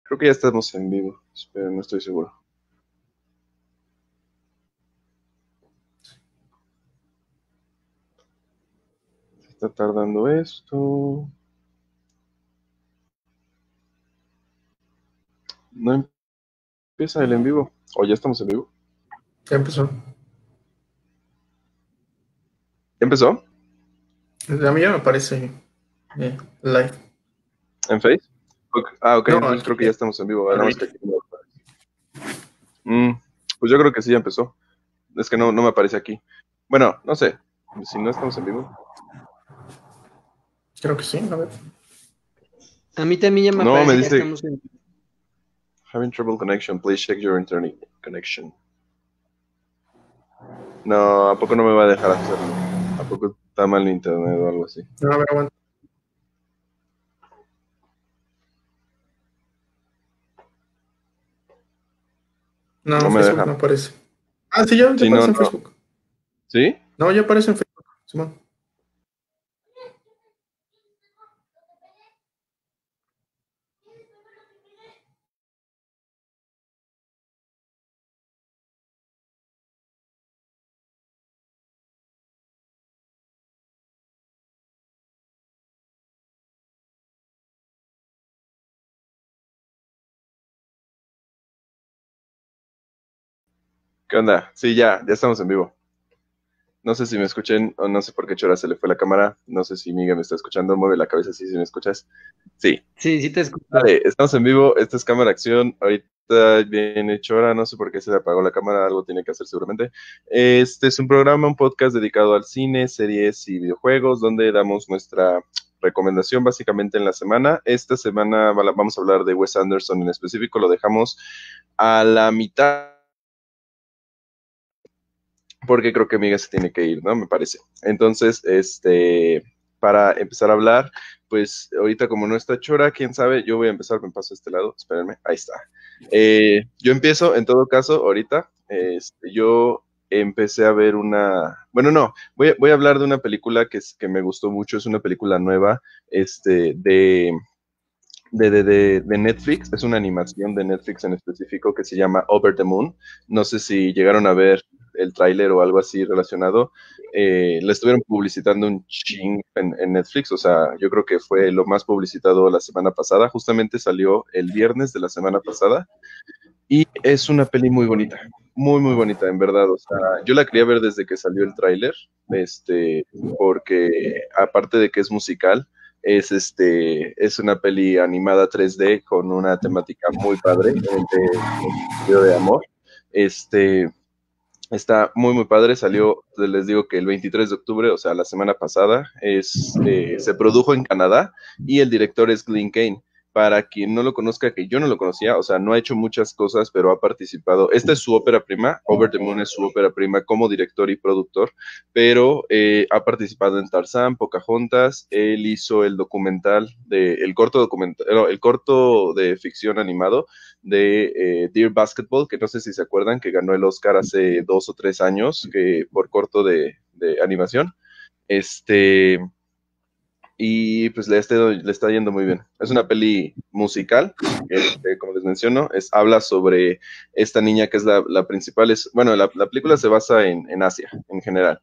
Creo que ya estamos en vivo, pero no estoy seguro. Se está tardando esto. No empieza el en vivo. ¿O ya estamos en vivo? Ya empezó. ¿Ya empezó? A mí ya me aparece live. ¿En Face? Ok, No, entonces aquí creo que ya estamos en vivo. en Nada más que aquí no me aparece. Pues yo creo que sí ya empezó. Es que no me aparece aquí. Bueno, no sé. Si no estamos en vivo. creo que sí, a ver. A mí también ya me No, me parece que dice estamos en... having trouble connection. Please check your internet connection. No, ¿a poco no me va a dejar hacerlo? ¿A poco está mal el internet o algo así? No, a ver, aguanta. No No, me Facebook no deja. aparece. Ah, sí, ya Sí, no, aparece en no. Facebook. ¿Sí? No, ya aparece en Facebook, Simón. ¿Qué onda? Sí, ya estamos en vivo. No sé si me escuchen o no sé por qué chora se le fue la cámara. No sé si Miguel me está escuchando. Mueve la cabeza si me escuchas. Sí. Sí, sí te escucho. Dale, estamos en vivo. Esta es cámara acción. Ahorita viene Chora. No sé por qué se le apagó la cámara. Algo tiene que hacer seguramente. Este es un programa, un podcast dedicado al cine, series y videojuegos, donde damos nuestra recomendación básicamente en la semana. Esta semana vamos a hablar de Wes Anderson en específico. Lo dejamos a la mitad porque creo que Miguel se tiene que ir, ¿no? Me parece. Entonces, para empezar a hablar, pues ahorita como no está Chora, quién sabe, yo voy a empezar, me paso a este lado, espérenme, ahí está. Yo empiezo, en todo caso, ahorita, yo empecé a ver bueno, no, voy a hablar de una película que me gustó mucho, es una película nueva, de Netflix, es una animación de Netflix en específico que se llama Over the Moon. No sé si llegaron a ver el tráiler o algo así relacionado. La estuvieron publicitando un ching en Netflix, o sea, yo creo que fue lo más publicitado la semana pasada. Justamente salió el viernes de la semana pasada y es una peli muy bonita, muy, muy bonita, en verdad. O sea, yo la quería ver desde que salió el tráiler, porque aparte de que es musical, es una peli animada 3D con una temática muy padre, en el sentido de amor. Este, Está muy, muy padre. Salió, les digo que el 23 de octubre, o sea, la semana pasada, se produjo en Canadá y el director es Glenn Kane. Para quien no lo conozca, que yo no lo conocía, o sea, no ha hecho muchas cosas, pero ha participado. Esta es su ópera prima, Over the Moon es su ópera prima como director y productor, pero ha participado en Tarzán, Pocahontas, él hizo el documental, el corto de ficción animado de Dear Basketball, que no sé si se acuerdan, que ganó el Oscar hace 2 o 3 años por corto de animación. Este, y pues le está yendo muy bien. Es una peli musical, como les menciono, habla sobre esta niña que es la principal. Bueno, la película se basa en Asia, en general,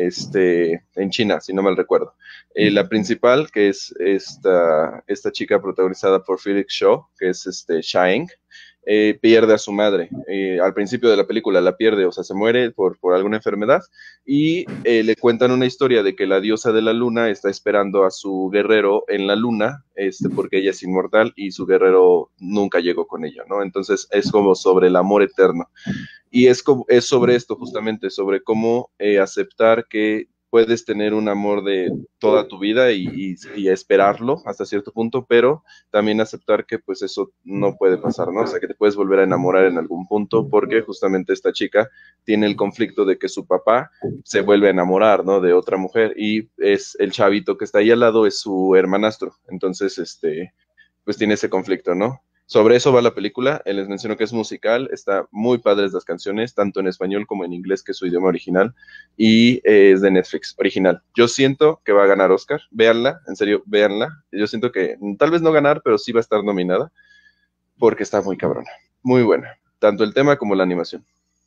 en China, si no mal recuerdo. La principal, que es esta chica protagonizada por Felix Shaw, que es Shaeng, pierde a su madre. Al principio de la película la pierde, o sea, se muere por alguna enfermedad y le cuentan una historia de que la diosa de la luna está esperando a su guerrero en la luna, porque ella es inmortal y su guerrero nunca llegó con ella, ¿no? Entonces es como sobre el amor eterno. Y es sobre esto justamente, sobre cómo aceptar que puedes tener un amor de toda tu vida y esperarlo hasta cierto punto, pero también aceptar que pues eso no puede pasar, ¿no? O sea, que te puedes volver a enamorar en algún punto porque justamente esta chica tiene el conflicto de que su papá se vuelve a enamorar, ¿no? De otra mujer y es el chavito que está ahí al lado es su hermanastro. Entonces, pues tiene ese conflicto, ¿no? Sobre eso va la película, les menciono que es musical, está muy padres las canciones, tanto en español como en inglés, que es su idioma original, y es de Netflix, original. Yo siento que va a ganar Oscar, véanla, en serio, véanla. Yo siento que tal vez no ganar, pero sí va a estar nominada. porque está muy cabrona, muy buena, tanto el tema como la animación.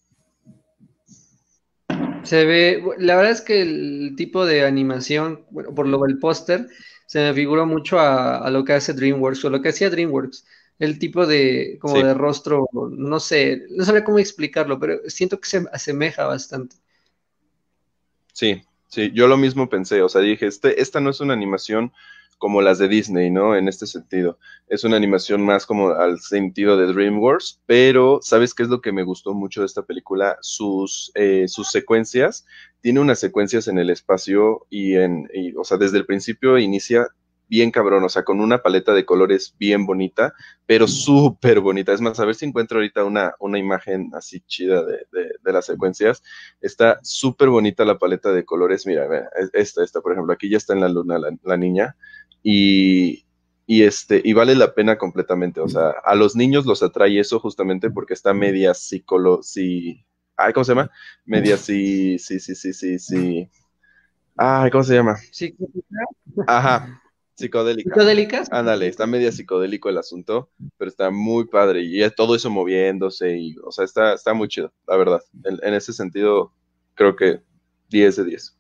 Se ve, la verdad es que el tipo de animación, bueno, por lo del póster, se me figuró mucho a lo que hace DreamWorks o lo que hacía DreamWorks. El tipo de, como Sí, de rostro, no sé, no sabría cómo explicarlo, pero siento que se asemeja bastante. sí, sí, yo lo mismo pensé, o sea, dije, esta no es una animación como las de Disney, ¿no? En este sentido, es una animación más como al sentido de DreamWorks, pero ¿sabes qué es lo que me gustó mucho de esta película? Sus secuencias, tiene unas secuencias en el espacio o sea, desde el principio inicia bien cabrón, o sea, con una paleta de colores bien bonita, pero súper bonita. Es más, a ver si encuentro ahorita una imagen así chida de las secuencias. Está súper bonita la paleta de colores. Mira, mira, esta, por ejemplo, aquí ya está en la luna la niña y, y vale la pena completamente. O sea, a los niños los atrae eso justamente porque está media ay, ¿cómo se llama? Media sí. Ay, ¿cómo se llama? Sí, Ajá, psicodélica. psicodélicas. Ándale, está media psicodélico el asunto, pero está muy padre y es todo eso moviéndose y, o sea, está muy chido, la verdad. En ese sentido, creo que 10 de 10.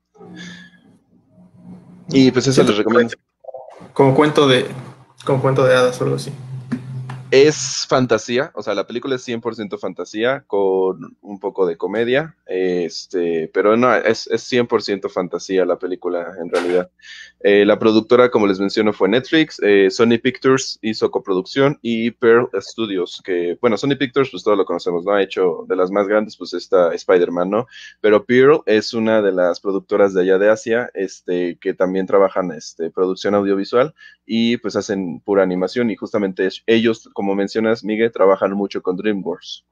Y pues eso Siento les que recomiendo. como cuento de, como cuento de hadas o algo así. Es fantasía, o sea, la película es 100% fantasía con un poco de comedia, pero no, es 100% fantasía la película en realidad. La productora, como les menciono, fue Netflix, Sony Pictures hizo coproducción y Pearl Studios, que, bueno, Sony Pictures, pues todos lo conocemos, ¿no? Ha hecho de las más grandes, pues está Spider-Man, ¿no? Pero Pearl es una de las productoras de allá de Asia, que también trabajan, producción audiovisual y pues hacen pura animación y justamente ellos, como mencionas, Miguel, trabajan mucho con DreamWorks.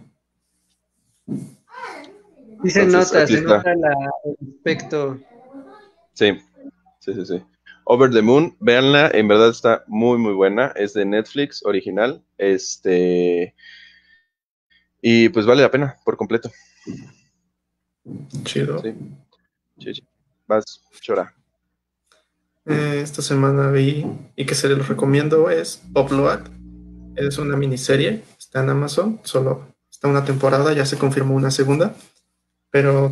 Sí Entonces, aquí se está. nota el aspecto. Sí. Over the Moon, véanla, en verdad está muy, muy buena, es de Netflix original, y pues vale la pena por completo. Chido. Sí. Vas, chora. Esta semana vi y que se los recomiendo es Upload. Es una miniserie, está en Amazon, solo está una temporada, ya se confirmó una segunda, pero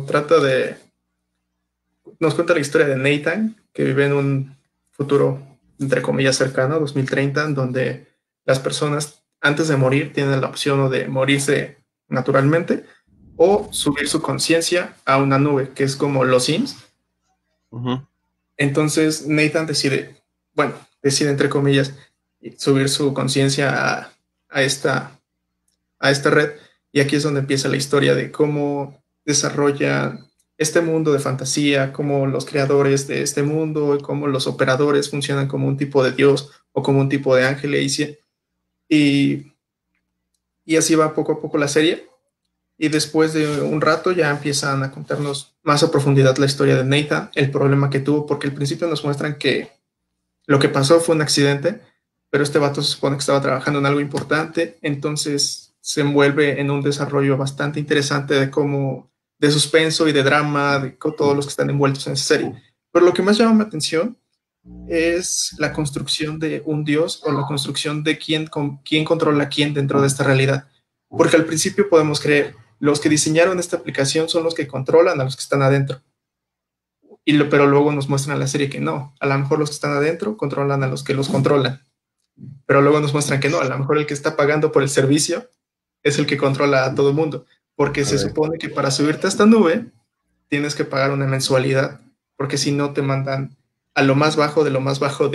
nos cuenta la historia de Nathan, que vive en un futuro, entre comillas, cercano, 2030, en donde las personas antes de morir tienen la opción o de morirse naturalmente o subir su conciencia a una nube, que es como los Sims. Uh-huh. Entonces Nathan decide entre comillas subir su conciencia a esta red, y aquí es donde empieza la historia de cómo desarrolla este mundo de fantasía, cómo los creadores de este mundo y cómo los operadores funcionan como un tipo de dios o como un tipo de ángel y, y así va poco a poco la serie. Y después de un rato ya empiezan a contarnos más a profundidad la historia de Nathan, el problema que tuvo, porque al principio nos muestran que lo que pasó fue un accidente, pero este vato se supone que estaba trabajando en algo importante, entonces se envuelve en un desarrollo bastante interesante de suspenso y de drama, de todos los que están envueltos en esa serie. Pero lo que más llama mi atención es la construcción de un dios o la construcción de quién controla a quién dentro de esta realidad. Porque al principio podemos creer, los que diseñaron esta aplicación son los que controlan a los que están adentro. Pero luego nos muestran en la serie que no, a lo mejor los que están adentro controlan a los que los controlan, pero luego nos muestran que no, a lo mejor el que está pagando por el servicio es el que controla a todo el mundo, porque se supone que para subirte a esta nube tienes que pagar una mensualidad, porque si no te mandan a lo más bajo de lo más bajo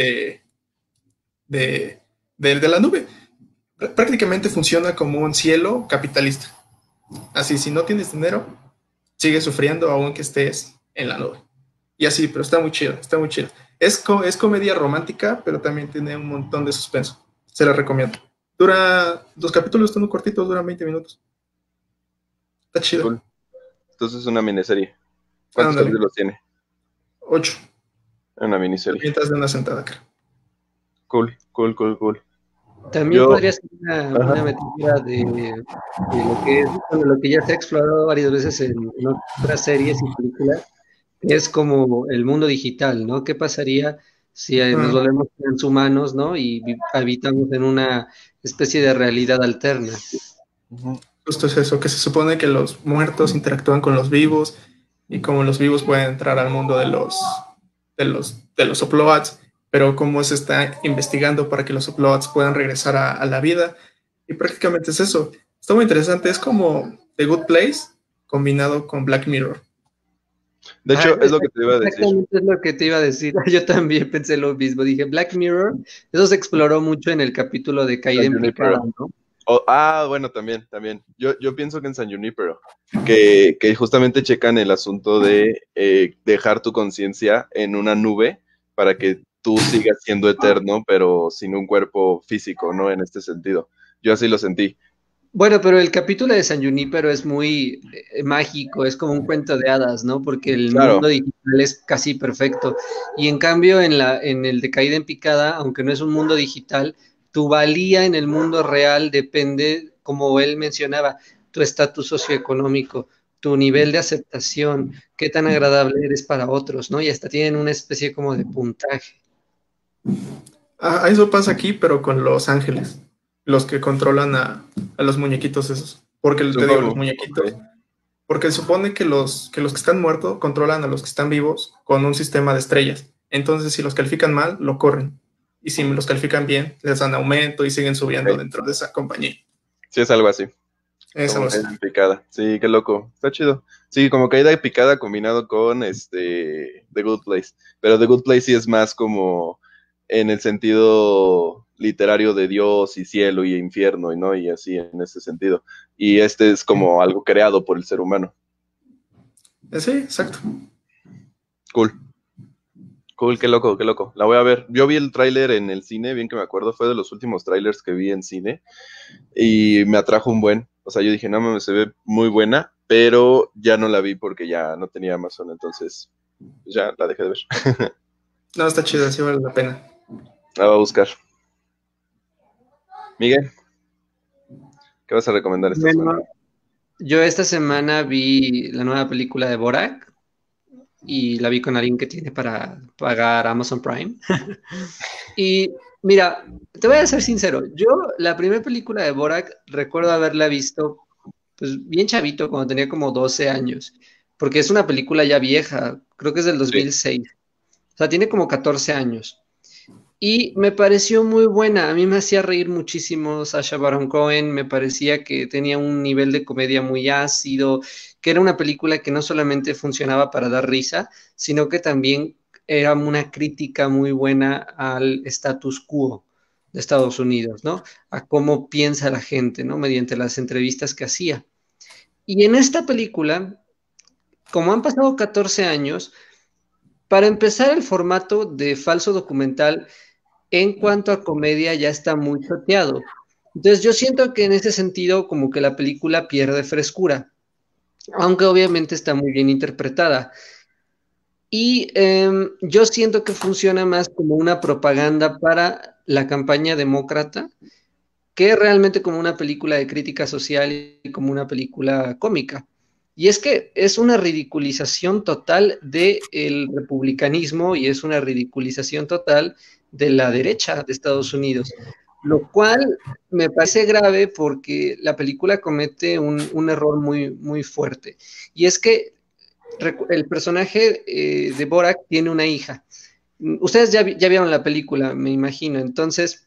de la nube. Prácticamente funciona como un cielo capitalista. Así, si no tienes dinero, sigues sufriendo aunque estés en la nube. Y así, pero está muy chido, está muy chido. Es comedia romántica, pero también tiene un montón de suspenso. Se la recomiendo. Los capítulos están muy cortitos, duran 20 minutos. Está chido. Cool. Entonces es una miniserie. ¿Cuántos capítulos tiene? 8. Una miniserie. Mientras de una sentada, creo. Cool. También podría ser una metidura de lo que ya se ha explorado varias veces en otras series y películas, que es como el mundo digital, ¿no? ¿Qué pasaría si nos volvemos transhumanos, ¿no? Y habitamos en una especie de realidad alterna. Justo es eso, que se supone que los muertos interactúan con los vivos y como los vivos pueden entrar al mundo de los uploads, pero cómo se está investigando para que los uploads puedan regresar a la vida. Y prácticamente es eso. Está muy interesante, es como The Good Place combinado con Black Mirror. De hecho, es lo que te iba a decir. Exactamente es lo que te iba a decir. Yo también pensé lo mismo. Dije, Black Mirror, eso se exploró mucho en el capítulo de Caída en Picada, ¿no? Bueno, también. Yo pienso que en San Junípero, que justamente checan el asunto de dejar tu conciencia en una nube para que tú sigas siendo eterno, pero sin un cuerpo físico, ¿no? En este sentido. Yo así lo sentí. Bueno, pero el capítulo de San Junípero es muy mágico, es como un cuento de hadas, ¿no? Porque el mundo digital es casi perfecto. Y en cambio, en el de Caída en Picada, aunque no es un mundo digital, tu valía en el mundo real depende, como él mencionaba, tu estatus socioeconómico, tu nivel de aceptación, qué tan agradable eres para otros, ¿no? Y hasta tienen una especie como de puntaje. Eso pasa aquí, pero con los ángeles, los que controlan a los muñequitos esos. Porque te digo, los muñequitos. Porque se supone que los que están muertos controlan a los que están vivos con un sistema de estrellas. Entonces, si los califican mal, lo corren. Y si los califican bien, les dan aumento y siguen subiendo dentro de esa compañía. Sí, es algo así. Es algo así. Picada. Sí, qué loco. Está chido. Sí, como Caída en Picada combinado con The Good Place. Pero The Good Place sí es más como en el sentido literario de Dios y cielo y infierno, ¿no? Y así en ese sentido. Y este es como algo creado por el ser humano. Sí, exacto. Cool, qué loco. La voy a ver. Yo vi el tráiler en el cine, bien que me acuerdo, fue de los últimos trailers que vi en cine y me atrajo un buen. O sea, yo dije, no mames, se ve muy buena, pero ya no la vi porque ya no tenía Amazon, entonces ya la dejé de ver. No, está chido, sí vale la pena. La voy a buscar. Miguel, ¿qué vas a recomendar esta semana? Yo esta semana vi la nueva película de Borat y la vi con alguien que tiene para pagar Amazon Prime. Y mira, te voy a ser sincero, yo la primera película de Borat recuerdo haberla visto pues bien chavito, cuando tenía como 12 años, porque es una película ya vieja, creo que es del 2006, o sea, tiene como 14 años. Y me pareció muy buena, a mí me hacía reír muchísimo Sacha Baron Cohen, me parecía que tenía un nivel de comedia muy ácido, que era una película que no solamente funcionaba para dar risa, sino que también era una crítica muy buena al status quo de Estados Unidos, ¿no? A cómo piensa la gente, ¿no? Mediante las entrevistas que hacía. Y en esta película, como han pasado 14 años, para empezar el formato de falso documental en cuanto a comedia ya está muy choteado. Entonces yo siento que en ese sentido como que la película pierde frescura, aunque obviamente está muy bien interpretada. Y yo siento que funciona más como una propaganda para la campaña demócrata que realmente como una película de crítica social y como una película cómica. Y es que es una ridiculización total del republicanismo y es una ridiculización total de la derecha de Estados Unidos, lo cual me parece grave porque la película comete un error muy fuerte. Y es que el personaje de Borat tiene una hija. Ustedes ya vieron la película, me imagino. Entonces,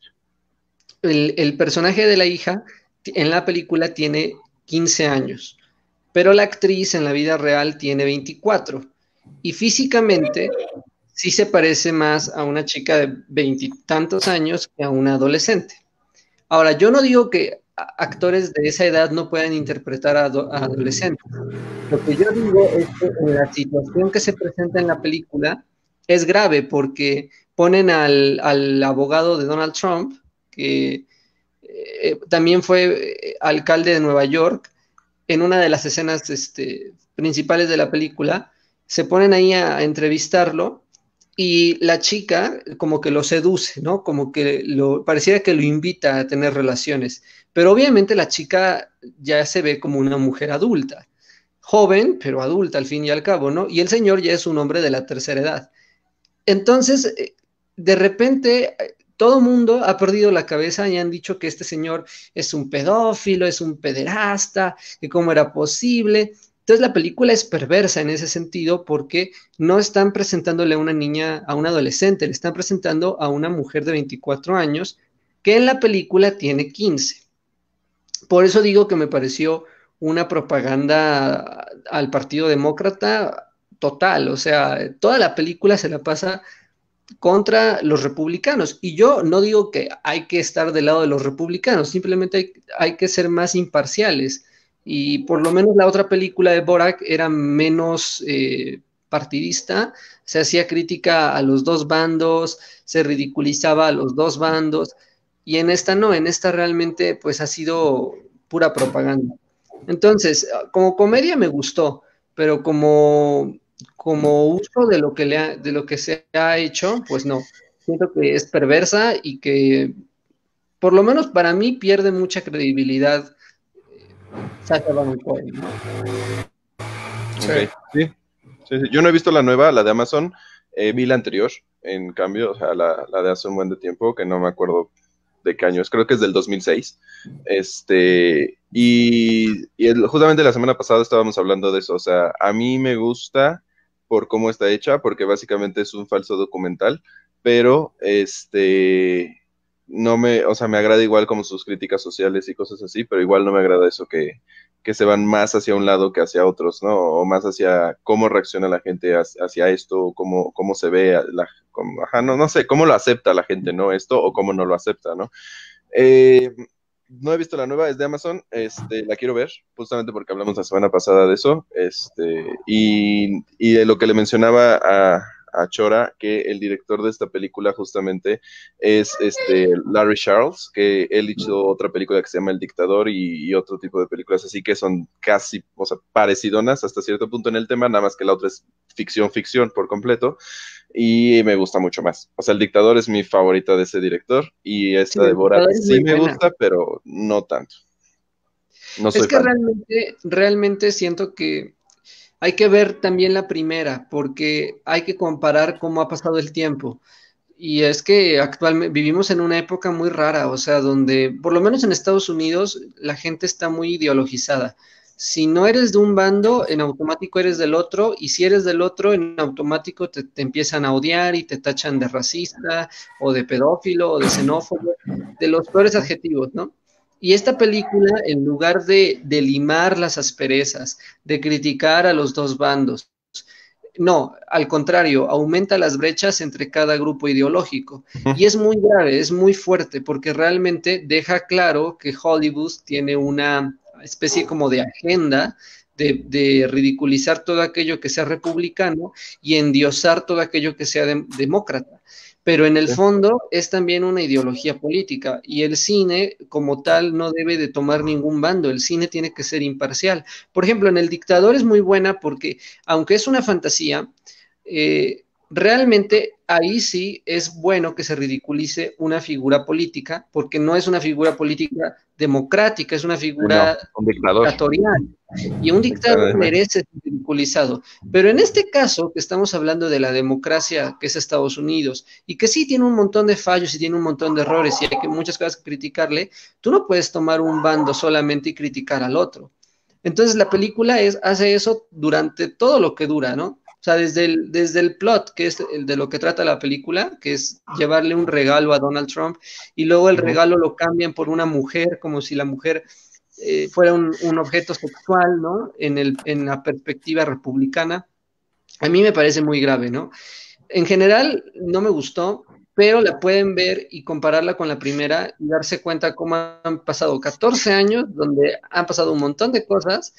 el personaje de la hija en la película tiene 15 años, pero la actriz en la vida real tiene 24. Y físicamente sí se parece más a una chica de veintitantos años que a una adolescente. Ahora, yo no digo que actores de esa edad no puedan interpretar a adolescentes. Lo que yo digo es que en la situación que se presenta en la película es grave porque ponen al abogado de Donald Trump, que también fue alcalde de Nueva York, en una de las escenas principales de la película, se ponen ahí a entrevistarlo y la chica como que lo seduce, ¿no? Como que pareciera que lo invita a tener relaciones, pero obviamente la chica ya se ve como una mujer adulta, joven, pero adulta al fin y al cabo, ¿no? Y el señor ya es un hombre de la tercera edad. Entonces, de repente todo mundo ha perdido la cabeza y han dicho que este señor es un pedófilo, es un pederasta, que cómo era posible. Entonces la película es perversa en ese sentido porque no están presentándole a una niña, a un adolescente, le están presentando a una mujer de 24 años que en la película tiene 15. Por eso digo que me pareció una propaganda al Partido Demócrata total, o sea, toda la película se la pasa contra los republicanos. Y yo no digo que hay que estar del lado de los republicanos, simplemente hay que ser más imparciales. Y por lo menos la otra película de Borak era menos partidista, se hacía crítica a los dos bandos, se ridiculizaba a los dos bandos, y en esta no, en esta realmente pues ha sido pura propaganda. Entonces, como comedia me gustó, pero como uso de lo que de lo que se ha hecho, pues no. Siento que es perversa y que, por lo menos para mí, pierde mucha credibilidad Sacha Baron Cohen, ¿no? Okay. Sí. Sí, sí. Yo no he visto la nueva, la de Amazon, vi la anterior, en cambio, o sea, la de hace un buen de tiempo, que no me acuerdo de qué año es, creo que es del 2006. Justamente la semana pasada estábamos hablando de eso, o sea, a mí me gusta por cómo está hecha, porque básicamente es un falso documental, pero no me, o sea, me agrada igual como sus críticas sociales y cosas así, pero igual no me agrada eso que se van más hacia un lado que hacia otros, ¿no? O más hacia cómo reacciona la gente hacia esto, cómo se ve, no sé, cómo lo acepta la gente, ¿no? Esto, o cómo no lo acepta, ¿no? No he visto la nueva, es de Amazon, la quiero ver, justamente porque hablamos la semana pasada de eso, y de lo que le mencionaba a Chora, que el director de esta película justamente es Larry Charles, que él hizo otra película que se llama El Dictador y otro tipo de películas así que son casi, o sea, parecidonas hasta cierto punto en el tema, nada más que la otra es ficción por completo, y me gusta mucho más. O sea, El Dictador es mi favorita de ese director, y esta Sí, de Borat sí me buena. gusta, pero no tanto. No soy Es que fan. realmente siento que hay que ver también la primera, porque hay que comparar cómo ha pasado el tiempo. Y es que actualmente vivimos en una época muy rara, o sea, donde, por lo menos en Estados Unidos, la gente está muy ideologizada. Si no eres de un bando, en automático eres del otro, y si eres del otro, en automático te empiezan a odiar y te tachan de racista, o de pedófilo, o de xenófobo, de los peores adjetivos, ¿no? Y esta película, en lugar de limar las asperezas, de criticar a los dos bandos, no, al contrario, aumenta las brechas entre cada grupo ideológico. Y es muy grave, es muy fuerte, porque realmente deja claro que Hollywood tiene una especie como de agenda de ridiculizar todo aquello que sea republicano y endiosar todo aquello que sea demócrata. Pero en el fondo es también una ideología política y el cine como tal no debe de tomar ningún bando, el cine tiene que ser imparcial. Por ejemplo, en El Dictador es muy buena porque aunque es una fantasía, realmente ahí sí es bueno que se ridiculice una figura política, porque no es una figura política democrática, es una figura dictatorial. Y un dictador merece ser ridiculizado. Pero en este caso, que estamos hablando de la democracia que es Estados Unidos, y que sí tiene un montón de fallos y tiene un montón de errores, y hay que muchas cosas que criticarle, tú no puedes tomar un bando solamente y criticar al otro. Entonces la película hace eso durante todo lo que dura, ¿no? O sea, desde el plot, que es el de lo que trata la película, que es llevarle un regalo a Donald Trump, y luego el regalo lo cambian por una mujer, como si la mujer fuera un objeto sexual, ¿no? En la perspectiva republicana. A mí me parece muy grave, ¿no? En general, no me gustó, pero la pueden ver y compararla con la primera y darse cuenta cómo han pasado 14 años, donde han pasado un montón de cosas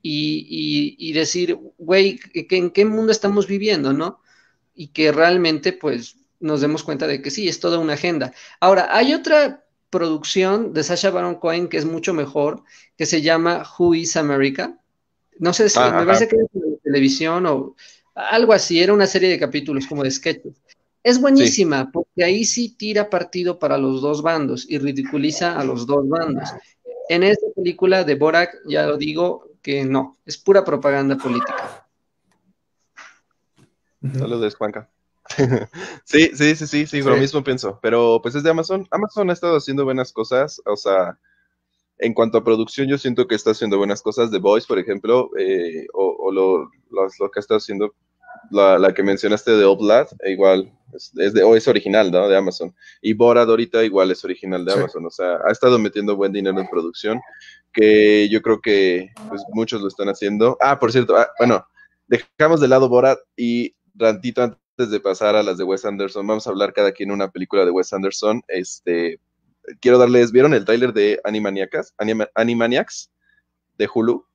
y decir, güey, ¿en qué mundo estamos viviendo, no? Y que realmente, pues, nos demos cuenta de que sí, es toda una agenda. Ahora, hay otra producción de Sacha Baron Cohen que es mucho mejor, que se llama Who is America. No sé, me parece que es de televisión o algo así, era una serie de capítulos como de sketches. Es buenísima, sí, porque ahí sí tira partido para los dos bandos y ridiculiza a los dos bandos. En esta película de Borak, ya lo digo, que no, es pura propaganda política. Saludos, Juanca. Sí, lo mismo pienso. Pero pues es de Amazon. Amazon ha estado haciendo buenas cosas. O sea, en cuanto a producción, yo siento que está haciendo buenas cosas. The Boys, por ejemplo, o lo que está haciendo, la que mencionaste de Oblad, igual, es original, ¿no? De Amazon. Y Borat ahorita igual es original de Sí. Amazon. O sea, ha estado metiendo buen dinero en producción, que yo creo que pues muchos lo están haciendo. Ah, por cierto, bueno, dejamos de lado Borat y rantito antes de pasar a las de Wes Anderson, vamos a hablar cada quien una película de Wes Anderson. Quiero darles, ¿vieron el tráiler de Animaniacs de Hulu?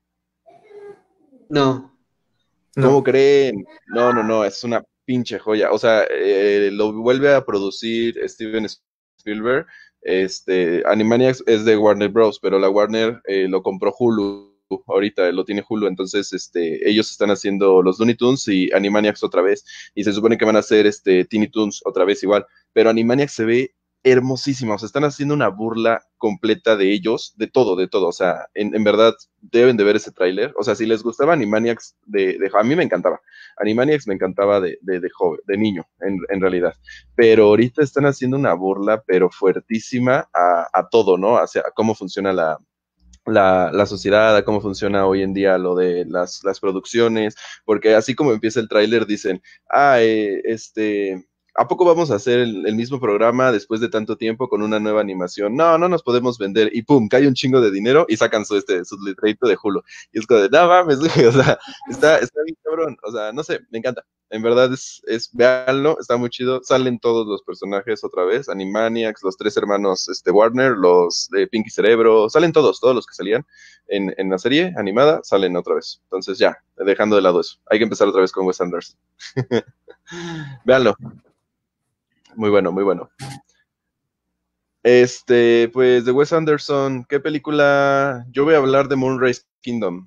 No. ¿Cómo No. creen? No, es una pinche joya. O sea, lo vuelve a producir Steven Spielberg. Animaniacs es de Warner Bros., pero la Warner lo compró Hulu. Ahorita lo tiene Hulu, entonces ellos están haciendo los Looney Tunes y Animaniacs otra vez, y se supone que van a hacer Teeny Toons otra vez igual, pero Animaniacs se ve hermosísima, o sea, están haciendo una burla completa de ellos, de todo, o sea, en verdad deben de ver ese tráiler, o sea, si les gustaba Animaniacs, a mí me encantaba, Animaniacs me encantaba de joven, de niño, en realidad, pero ahorita están haciendo una burla, pero fuertísima a todo, ¿no? Hacia cómo funciona la sociedad, a cómo funciona hoy en día lo de las producciones, porque así como empieza el tráiler dicen, ¿a poco vamos a hacer el mismo programa después de tanto tiempo con una nueva animación? No nos podemos vender, y pum, cae un chingo de dinero y sacan su letrerito de Hulu, y es como de, no mames, o sea, está bien cabrón, o sea, no sé, me encanta. En verdad véanlo, está muy chido. Salen todos los personajes otra vez, Animaniacs, los tres hermanos Warner, los de Pinky Cerebro, salen todos los que salían en la serie animada, salen otra vez. Entonces ya, dejando de lado eso. Hay que empezar otra vez con Wes Anderson. Véanlo. Muy bueno, muy bueno. Pues de Wes Anderson, ¿qué película? Yo voy a hablar de Moonrise Kingdom.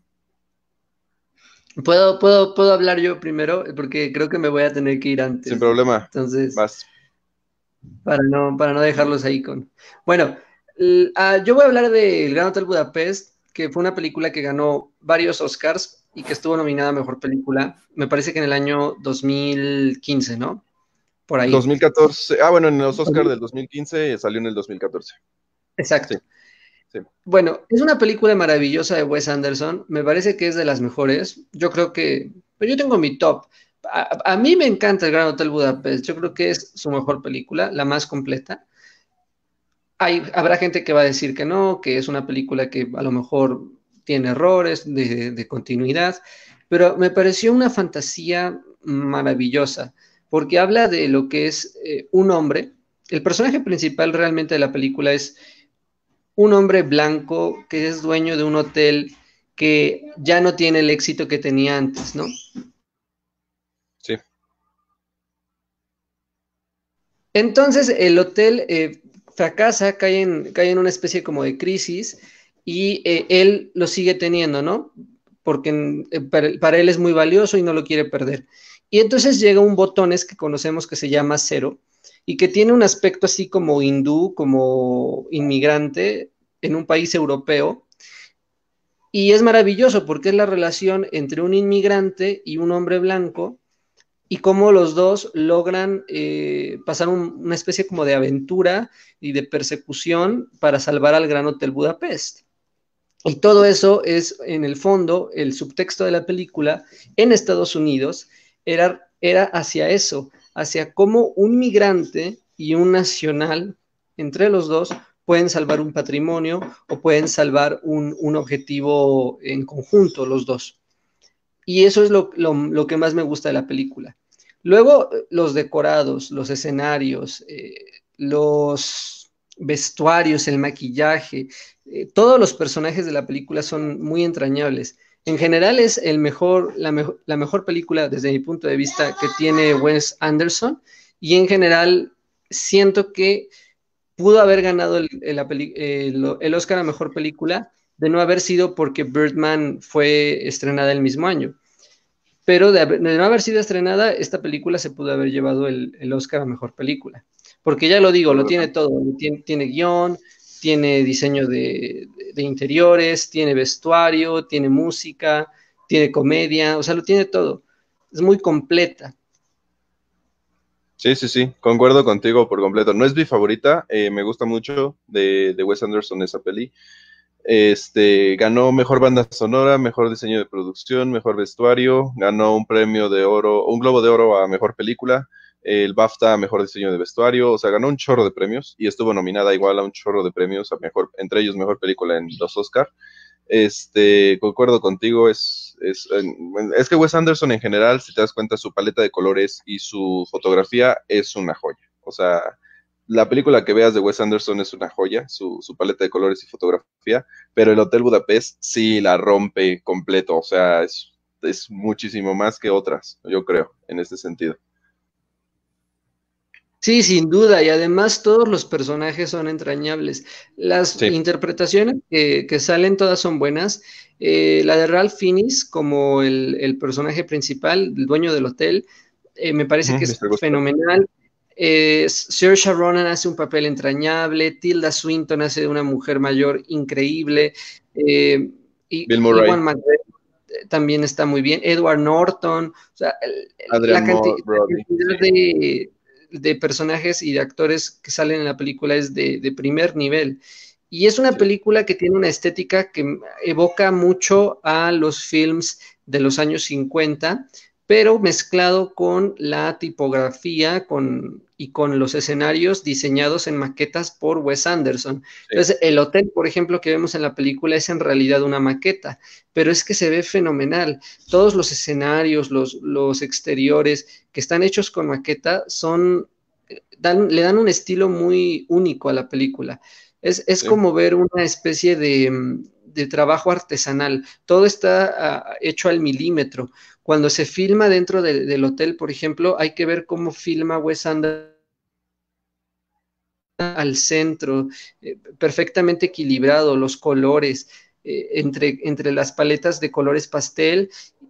¿Puedo hablar yo primero? Porque creo que me voy a tener que ir antes. Sin problema. Entonces, Vas. para no dejarlos ahí con... Bueno, yo voy a hablar de El Gran Hotel Budapest, que fue una película que ganó varios Oscars y que estuvo nominada a Mejor Película, me parece que en el año 2015, ¿no? Por ahí. 2014. Bueno, en los Oscars del 2015 salió en el 2014. Exacto. Sí. Sí. Bueno, es una película maravillosa de Wes Anderson, me parece que es de las mejores. Yo creo que, pero yo tengo mi top. A mí me encanta El Gran Hotel Budapest, yo creo que es su mejor película, la más completa. Habrá gente que va a decir que no, que es una película que a lo mejor tiene errores de continuidad, pero me pareció una fantasía maravillosa, porque habla de lo que es un hombre. El personaje principal realmente de la película es un hombre blanco que es dueño de un hotel que ya no tiene el éxito que tenía antes, ¿no? Sí. Entonces el hotel fracasa, cae en una especie como de crisis y él lo sigue teniendo, ¿no? Porque para él es muy valioso y no lo quiere perder. Y entonces llega un botones que conocemos que se llama Cero y que tiene un aspecto así como hindú, como inmigrante en un país europeo. Y es maravilloso porque es la relación entre un inmigrante y un hombre blanco y cómo los dos logran pasar una especie como de aventura y de persecución para salvar al Gran Hotel Budapest. Y todo eso es, en el fondo, el subtexto de la película en Estados Unidos era hacia eso, hacia cómo un migrante y un nacional, entre los dos, pueden salvar un patrimonio o pueden salvar un objetivo en conjunto, los dos. Y eso es lo que más me gusta de la película. Luego, los decorados, los escenarios, los vestuarios, el maquillaje, todos los personajes de la película son muy entrañables. En general es la mejor película desde mi punto de vista que tiene Wes Anderson y en general siento que pudo haber ganado el Oscar a Mejor Película de no haber sido porque Birdman fue estrenada el mismo año. Pero de no haber sido estrenada, esta película se pudo haber llevado el Oscar a Mejor Película. Porque ya lo digo, lo tiene todo. Tiene guión, tiene diseño de interiores, tiene vestuario, tiene música, tiene comedia, o sea, lo tiene todo. Es muy completa. Sí, sí, sí, concuerdo contigo por completo. No es mi favorita, me gusta mucho de Wes Anderson esa peli. Ganó mejor banda sonora, mejor diseño de producción, mejor vestuario, ganó un premio de oro, un Globo de Oro a mejor película, el BAFTA a mejor diseño de vestuario, o sea, ganó un chorro de premios y estuvo nominada igual a un chorro de premios, a mejor, entre ellos mejor película en los Oscar. Concuerdo contigo, es que Wes Anderson en general, si te das cuenta, su paleta de colores y su fotografía es una joya. O sea, la película que veas de Wes Anderson es una joya, su paleta de colores y fotografía, pero el Hotel Budapest sí la rompe completo, o sea, es muchísimo más que otras, yo creo, en este sentido. Sí, sin duda, y además todos los personajes son entrañables. Las Sí, interpretaciones que salen todas son buenas. La de Ralph Fiennes como el personaje principal, el dueño del hotel, me parece que es Mr. Gustav. fenomenal. Saoirse Ronan hace un papel entrañable, Tilda Swinton hace de una mujer mayor increíble, eh, y Bill Ewan Murray, McGregor también está muy bien, Edward Norton, o sea, Adrian la Brody, sí, cantidad de personajes y de actores que salen en la película es de primer nivel. Y es una sí, película que tiene una estética que evoca mucho a los films de los años 50, pero mezclado con la tipografía y con los escenarios diseñados en maquetas por Wes Anderson. sí, Entonces, el hotel, por ejemplo, que vemos en la película es en realidad una maqueta, pero es que se ve fenomenal. Todos los escenarios, los exteriores que están hechos con maqueta le dan un estilo muy único a la película. Es sí. como ver una especie de trabajo artesanal. Todo está hecho al milímetro. Cuando se filma dentro del hotel, por ejemplo, hay que ver cómo filma Wes Anderson al centro, perfectamente equilibrado, los colores, entre las paletas de colores pastel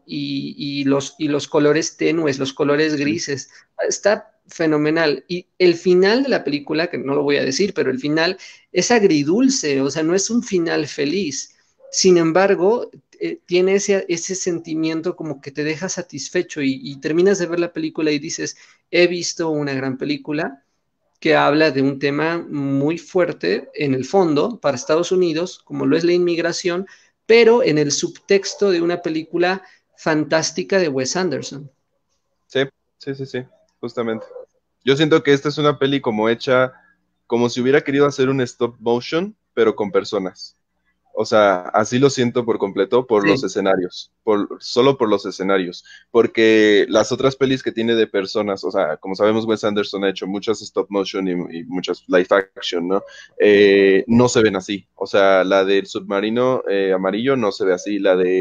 y los colores tenues, los colores Sí. grises. Está fenomenal. Y el final de la película, que no lo voy a decir, pero el final es agridulce, o sea, no es un final feliz. Sin embargo, tiene ese sentimiento como que te deja satisfecho y terminas de ver la película y dices, he visto una gran película que habla de un tema muy fuerte en el fondo para Estados Unidos, como lo es la inmigración, pero en el subtexto de una película fantástica de Wes Anderson. Sí, sí, sí, sí, justamente. Yo siento que esta es una peli como hecha, como si hubiera querido hacer un stop motion, pero con personas. O sea, así lo siento por completo por los Sí. escenarios, solo por los escenarios, porque las otras pelis que tiene de personas, o sea, como sabemos, Wes Anderson ha hecho muchas stop motion y muchas live action, ¿no? No se ven así. O sea, la del submarino amarillo no se ve así,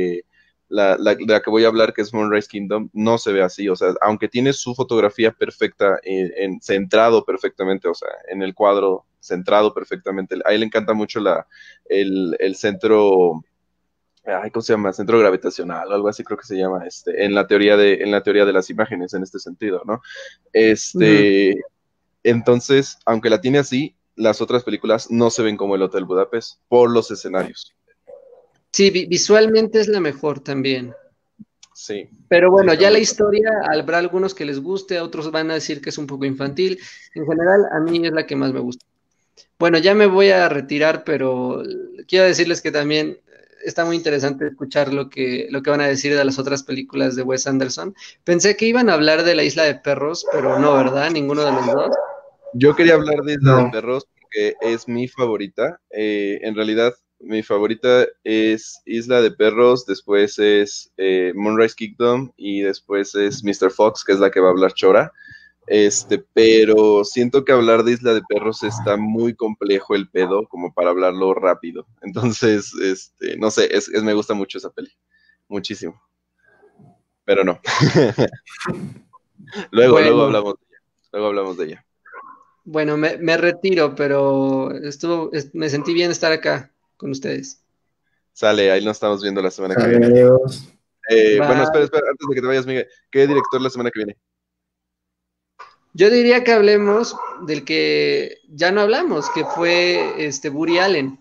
de la que voy a hablar, que es Moonrise Kingdom, no se ve así. O sea, aunque tiene su fotografía perfecta, centrado perfectamente, o sea, en el cuadro centrado perfectamente. A él le encanta mucho el centro, ay, ¿cómo se llama? Centro gravitacional o algo así creo que se llama, en la teoría de las imágenes, en este sentido, ¿no? Ujú. Entonces, aunque la tiene así, las otras películas no se ven como el Hotel Budapest por los escenarios. Sí, visualmente es la mejor también. Sí, Pero sí, bueno, está ya la muy bueno. historia, habrá algunos que les guste, a otros van a decir que es un poco infantil. En general, a mí es la que más me gusta. Bueno, ya me voy a retirar, pero quiero decirles que también está muy interesante escuchar lo que van a decir de las otras películas de Wes Anderson. Pensé que iban a hablar de La Isla de Perros, pero no, ¿verdad? Ninguno de los dos. Yo quería hablar de Isla de No. Perros porque es mi favorita. En realidad, mi favorita es Isla de Perros, después es Moonrise Kingdom y después es Mr. Fox, que es la que va a hablar Chora. Pero siento que hablar de Isla de Perros está muy complejo el pedo como para hablarlo rápido. Entonces, no sé, me gusta mucho esa peli. Muchísimo. Pero no. Luego Bueno, hablamos de ella. Luego hablamos de ella. bueno, me retiro, pero me sentí bien estar acá con ustedes. Sale, ahí nos estamos viendo la semana que Sale, viene. adiós. Bueno, espera, Bye. espera, antes de que te vayas, Miguel, ¿qué director la semana que viene? Yo diría que hablemos del que ya no hablamos, que fue Woody Allen.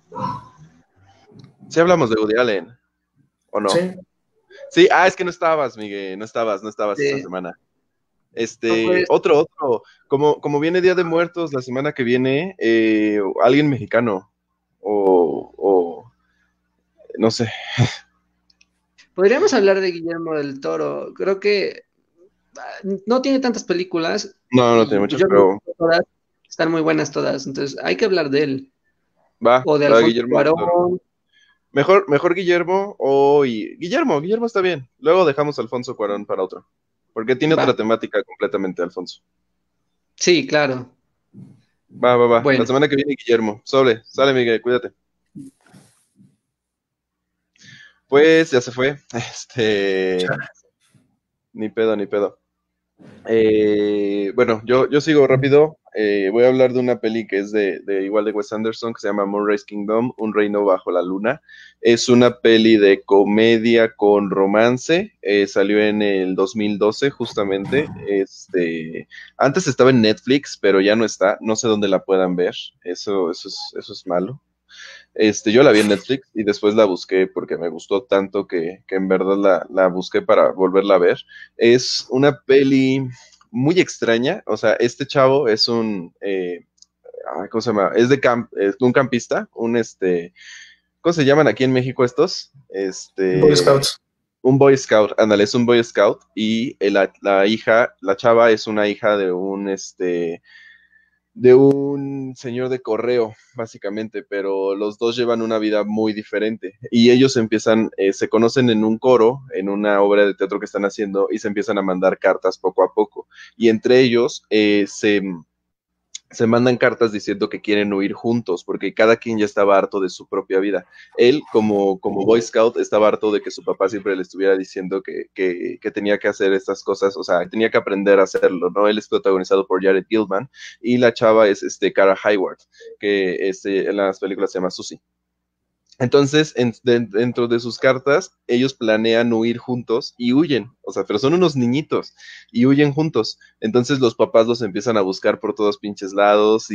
Sí hablamos de Woody Allen, ¿o no? Sí, Sí, es que no estabas, Miguel, no estabas esta Eh, semana. Pues, Otro, como viene Día de Muertos la semana que viene, alguien mexicano, o no sé. podríamos hablar de Guillermo del Toro. Creo que no tiene tantas películas No tiene y pues muchas, yo creo pero que todas están muy buenas todas. Entonces hay que hablar de él. O de va Alfonso Guillermo del Toro. Cuarón. Mejor Guillermo Guillermo está bien. Luego dejamos a Alfonso Cuarón para otro, porque tiene Va. otra temática completamente, Alfonso. Sí, claro. Va. La Bueno, semana que viene, Guillermo. Sale, Miguel, cuídate. Pues ya se fue. Ni pedo, ni pedo. Bueno, yo sigo rápido. Voy a hablar de una peli que es igual de Wes Anderson, que se llama Moonrise Kingdom, Un reino bajo la luna. Es una peli de comedia con romance. Salió en el 2012, justamente. Antes estaba en Netflix, pero ya no está. No sé dónde la puedan ver. Eso es malo. Yo la vi en Netflix y después la busqué porque me gustó tanto que en verdad la busqué para volverla a ver. Es una peli muy extraña, o sea, este chavo es ¿cómo se llama? Es un campista, ¿cómo se llaman aquí en México estos? Boy Scouts. Un Boy Scout, ándale, es un Boy Scout y la chava es una hija de un señor de correo, básicamente, pero los dos llevan una vida muy diferente y ellos se conocen en un coro, en una obra de teatro que están haciendo y se empiezan a mandar cartas poco a poco y entre ellos se mandan cartas diciendo que quieren huir juntos, porque cada quien ya estaba harto de su propia vida. Él, como Boy Scout, estaba harto de que su papá siempre le estuviera diciendo que tenía que hacer estas cosas, o sea, tenía que aprender a hacerlo, ¿no? Él es protagonizado por Jared Gilman y la chava es Cara Hayward, que en las películas se llama Susie. Entonces, dentro de sus cartas, ellos planean huir juntos y huyen, o sea, pero son unos niñitos y huyen juntos. Entonces los papás los empiezan a buscar por todos pinches lados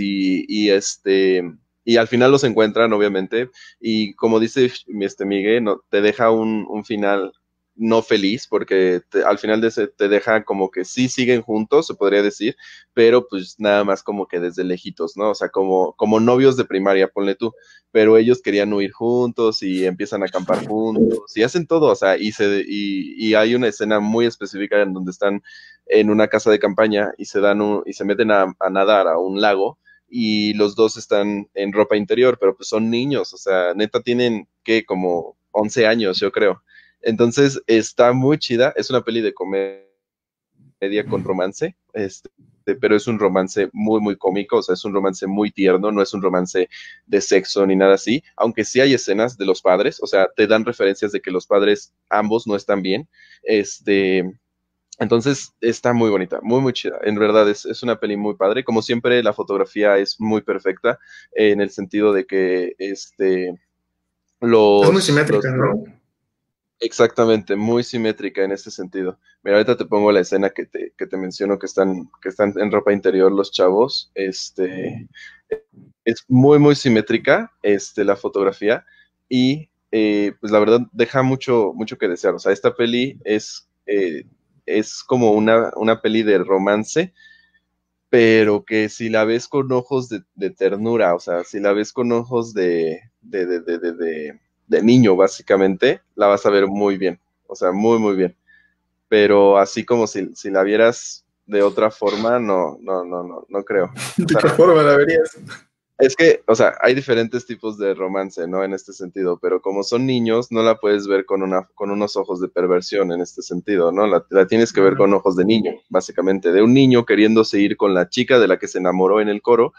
y al final los encuentran, obviamente, y como dice Miguel, no, te deja un final no feliz, porque al final de ese te deja como que sí siguen juntos, se podría decir, pero pues nada más como que desde lejitos, ¿no? O sea, como novios de primaria, ponle tú, pero ellos querían huir juntos y empiezan a acampar juntos y hacen todo, o sea, y hay una escena muy específica en donde están en una casa de campaña y se meten a nadar a un lago y los dos están en ropa interior, pero pues son niños, o sea, neta tienen que como 11 años, yo creo. Entonces está muy chida, es una peli de comedia con romance, pero es un romance muy, muy cómico, o sea, es un romance muy tierno, no es un romance de sexo ni nada así, aunque sí hay escenas de los padres, o sea, te dan referencias de que los padres ambos no están bien, entonces está muy bonita, muy, muy chida. En verdad es una peli muy padre. Como siempre, la fotografía es muy perfecta en el sentido de que Es muy los, simétrica, los, ¿no? exactamente, muy simétrica en este sentido. Mira, ahorita te pongo la escena que te menciono que están en ropa interior los chavos. Es muy, muy simétrica, la fotografía, y pues la verdad deja mucho, mucho que desear. O sea, esta peli es como una peli de romance, pero que si la ves con ojos de ternura, o sea, si la ves con ojos de niño, básicamente, la vas a ver muy bien, o sea, muy, muy bien. Pero así como si la vieras de otra forma, no creo. O ¿De sea, qué forma la verías? es que, o sea, hay diferentes tipos de romance, ¿no? En este sentido, pero como son niños, no la puedes ver con unos ojos de perversión en este sentido, ¿no? La tienes que ver con ojos de niño, básicamente, de un niño queriéndose ir con la chica de la que se enamoró en el coro,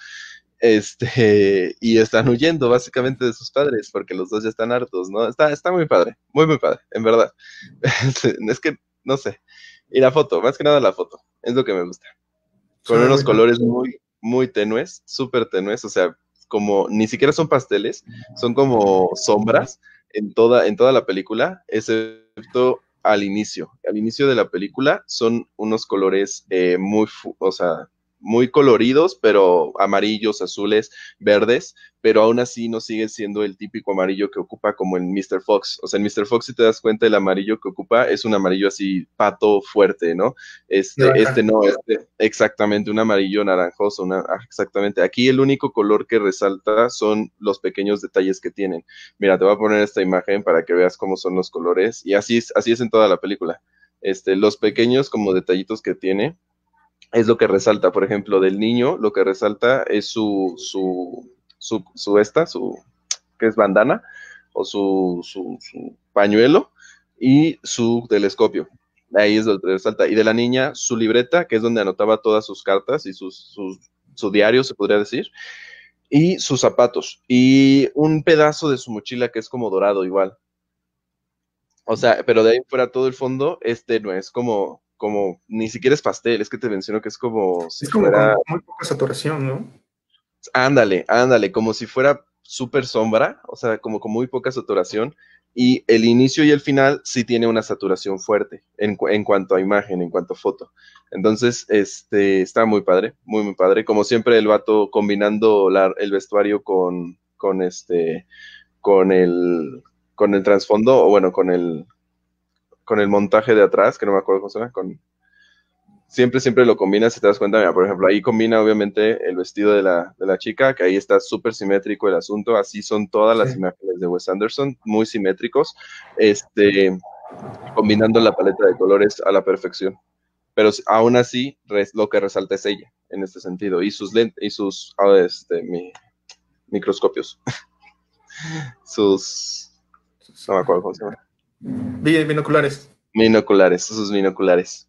y están huyendo básicamente de sus padres, porque los dos ya están hartos, ¿no? Está muy, muy padre, en verdad. Es que, no sé. Y la foto, más que nada la foto, es lo que me gusta con Suena unos muy bien. colores muy, muy tenues, súper tenues, o sea, como ni siquiera son pasteles, son como sombras en toda la película, excepto al inicio. Al inicio de la película son unos colores o sea, muy coloridos, pero amarillos, azules, verdes, pero aún así no sigue siendo el típico amarillo que ocupa como en Mr. Fox. O sea, en Mr. Fox, si te das cuenta, el amarillo que ocupa es un amarillo así pato fuerte, ¿no? Este no, exactamente un amarillo naranjoso, exactamente. Aquí el único color que resalta son los pequeños detalles que tienen. Mira, te voy a poner esta imagen para que veas cómo son los colores, y así es en toda la película. Los pequeños como detallitos que tiene es lo que resalta. Por ejemplo, del niño, lo que resalta es su que es bandana, o su pañuelo, y su telescopio. Ahí es donde resalta. Y de la niña, su libreta, que es donde anotaba todas sus cartas y su diario, se podría decir, y sus zapatos, y un pedazo de su mochila que es como dorado igual. O sea, pero de ahí fuera todo el fondo, no es como, ni siquiera es pastel, es que te menciono que es como si es como fuera... con muy poca saturación, ¿no? Ándale, como si fuera súper sombra, o sea, como con muy poca saturación, y el inicio y el final sí tiene una saturación fuerte en cuanto a imagen, en cuanto a foto. Entonces, está muy padre, muy, muy padre. Como siempre, el vato combinando el vestuario con el trasfondo, o bueno, con el montaje de atrás, que no me acuerdo cómo se llama, siempre lo combina, si te das cuenta. Mira, por ejemplo, ahí combina obviamente el vestido de la chica, que ahí está súper simétrico el asunto. Así son todas las imágenes de Wes Anderson, muy simétricos, combinando la paleta de colores a la perfección. Pero aún así, lo que resalta es ella, en este sentido, y sus lentes, y sus microscopios. No me acuerdo cómo se llama. Binoculares. Sus binoculares.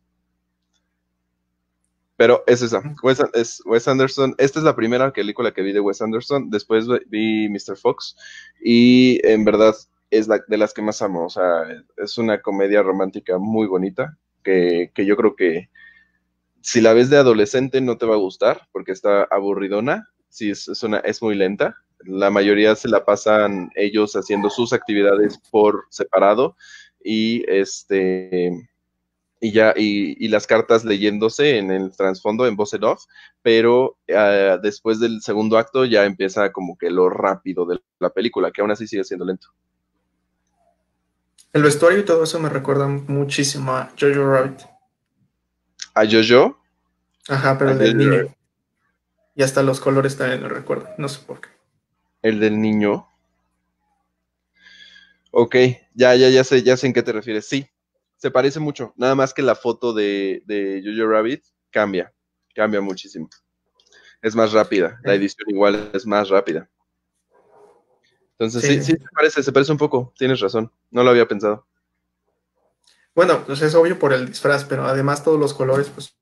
Pero es esa, Wes Anderson. Esta es la primera película que vi de Wes Anderson. Después vi Mr. Fox, y en verdad es de las que más amo. O sea, es una comedia romántica muy bonita, que yo creo que si la ves de adolescente no te va a gustar, porque está aburridona. Sí, es muy lenta. La mayoría se la pasan ellos haciendo sus actividades por separado, y y las cartas leyéndose en el trasfondo en voz en off, pero después del segundo acto ya empieza como que lo rápido de la película, que aún así sigue siendo lento. El vestuario y todo eso me recuerda muchísimo a Jojo Rabbit. ¿A Jojo? Ajá, pero el del niño. Y hasta los colores también me recuerdan, no sé por qué. ¿El del niño? Ok, ya sé en qué te refieres. Sí, se parece mucho, nada más que la foto de Jojo Rabbit cambia muchísimo. Es más rápida, la edición igual es más rápida. Entonces sí se parece un poco, tienes razón, no lo había pensado. Bueno, pues es obvio por el disfraz, pero además todos los colores, pues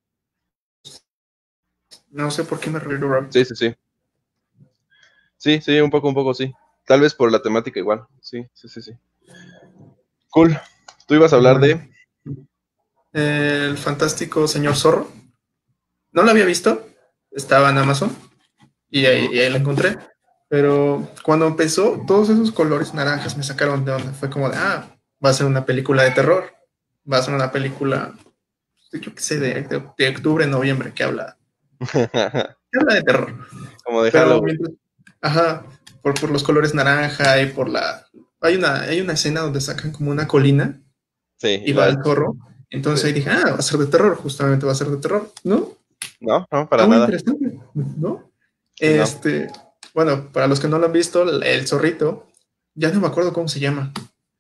no sé por qué me refiero a Rabbit. Sí. Sí, un poco, sí. Tal vez por la temática igual, sí. Cool. Tú ibas a hablar de... El fantástico señor Zorro. No lo había visto, estaba en Amazon, y ahí la encontré. Pero cuando empezó, todos esos colores naranjas me sacaron de onda. Fue como de, va a ser una película de terror. Va a ser una película, yo qué sé, de octubre, noviembre, que habla de terror. Como de Halloween. Por los colores naranja y por la... Hay una escena donde sacan como una colina, y va el zorro. Entonces ahí dije, va a ser de terror, justamente va a ser de terror, ¿no? No, para nada. Muy interesante, ¿no? Bueno, para los que no lo han visto, el zorrito, ya no me acuerdo cómo se llama.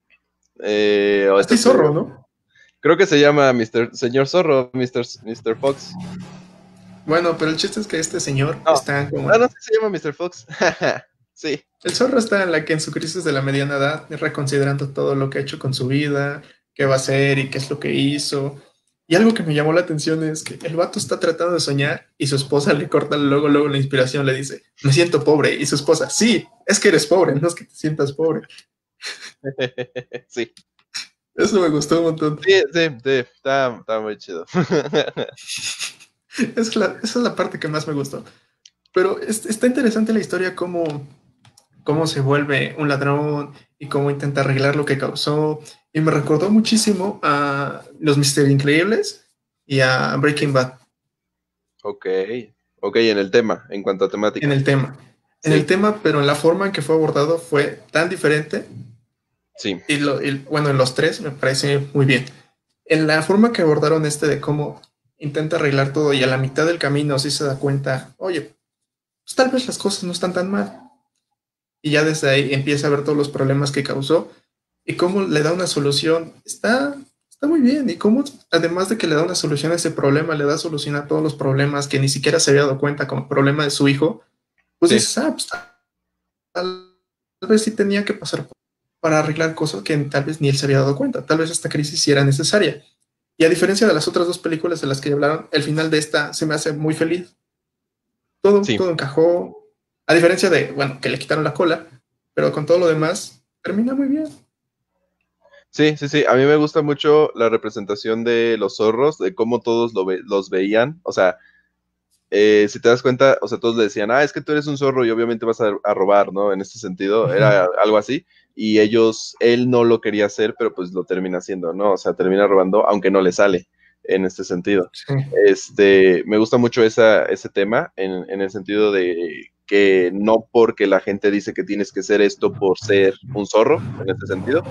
Zorro, ¿no? Creo que se llama Señor Zorro, Mr. Fox. Bueno, pero el chiste es que este señor está como... no, sí se llama Mr. Fox. Sí. El zorro está en su crisis de la mediana edad, reconsiderando todo lo que ha hecho con su vida, qué va a hacer y qué es lo que hizo. Y algo que me llamó la atención es que el vato está tratando de soñar y su esposa le corta luego la inspiración, le dice, me siento pobre. Y su esposa, sí, es que eres pobre, no es que te sientas pobre. Sí. Eso me gustó un montón. Sí, está muy chido. Esa es la parte que más me gustó. Pero está interesante la historia, cómo se vuelve un ladrón y cómo intenta arreglar lo que causó. Y me recordó muchísimo a los Mr. Increíbles y a Breaking Bad. Ok. Ok, en el tema, en cuanto a en temática. el tema. En el Sí, tema, pero en la forma en que fue abordado fue tan diferente. sí, Bueno, en los tres me parece muy bien. En la forma que abordaron de cómo intenta arreglar todo y a la mitad del camino sí se da cuenta, oye, pues tal vez las cosas no están tan mal. Y ya desde ahí empieza a ver todos los problemas que causó y cómo le da una solución. Está muy bien. Y cómo, además de que le da una solución a ese problema, le da solución a todos los problemas que ni siquiera se había dado cuenta, como el problema de su hijo, pues sí, dices, pues tal vez sí tenía que pasar para arreglar cosas que tal vez ni él se había dado cuenta. Tal vez esta crisis sí era necesaria. Y a diferencia de las otras dos películas de las que hablaron, el final de esta se me hace muy feliz. sí. Todo encajó. A diferencia de, bueno, que le quitaron la cola, pero con todo lo demás, termina muy bien. Sí, sí, sí. A mí me gusta mucho la representación de los zorros, de cómo todos los veían. O sea, si te das cuenta, o sea, todos le decían, es que tú eres un zorro y obviamente vas a robar, ¿no? En este sentido, era algo así. Y él no lo quería hacer, pero pues lo termina haciendo, ¿no? O sea, termina robando, aunque no le sale en este sentido. Sí. Me gusta mucho ese tema en el sentido de que no porque la gente dice que tienes que ser esto por ser un zorro, en este sentido,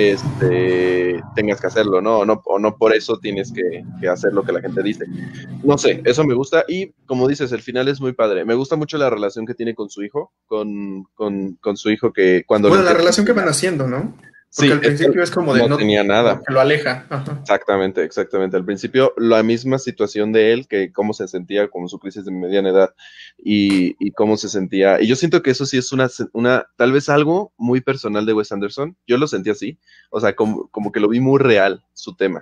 tengas que hacerlo, ¿no? O no por eso tienes que hacer lo que la gente dice. No sé, eso me gusta y como dices, el final es muy padre. Me gusta mucho la relación que tiene con su hijo, con su hijo que cuando lo Bueno, la empieza a relación que enseñar. van haciendo, ¿no? Porque Sí, al es que principio es como de no no, tenía como nada. que lo aleja. Ajá. Exactamente, exactamente. Al principio, la misma situación de él, que cómo se sentía con su crisis de mediana edad y cómo se sentía. Y yo siento que eso sí es tal vez algo muy personal de Wes Anderson. Yo lo sentí así. O sea, como que lo vi muy real, su tema.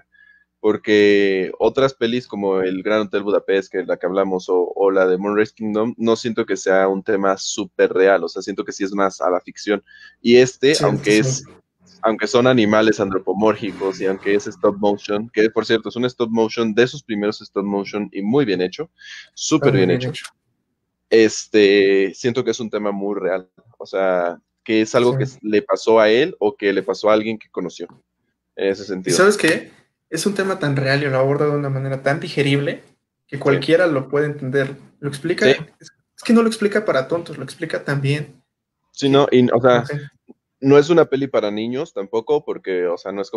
Porque otras pelis como El Gran Hotel Budapest, que es la que hablamos, o la de Moonrise Kingdom, no siento que sea un tema súper real. O sea, siento que sí es más a la ficción. Y Sí, sí. aunque son animales antropomórficos y aunque es stop motion, que por cierto es un stop motion de sus primeros stop motion y muy bien hecho, Está súper muy bien bien hecho, hecho. siento que es un tema muy real, o sea, que es algo Sí. que le pasó a él o que le pasó a alguien que conoció, en ese ¿Y sentido. sabes qué? Es un tema tan real y lo aborda de una manera tan digerible que Sí, cualquiera lo puede entender. Lo sí, explica, es que no lo explica para tontos, lo explica tan bien sí, no, que, y, o no sea, sé, no es una peli para niños tampoco, porque, o sea, no es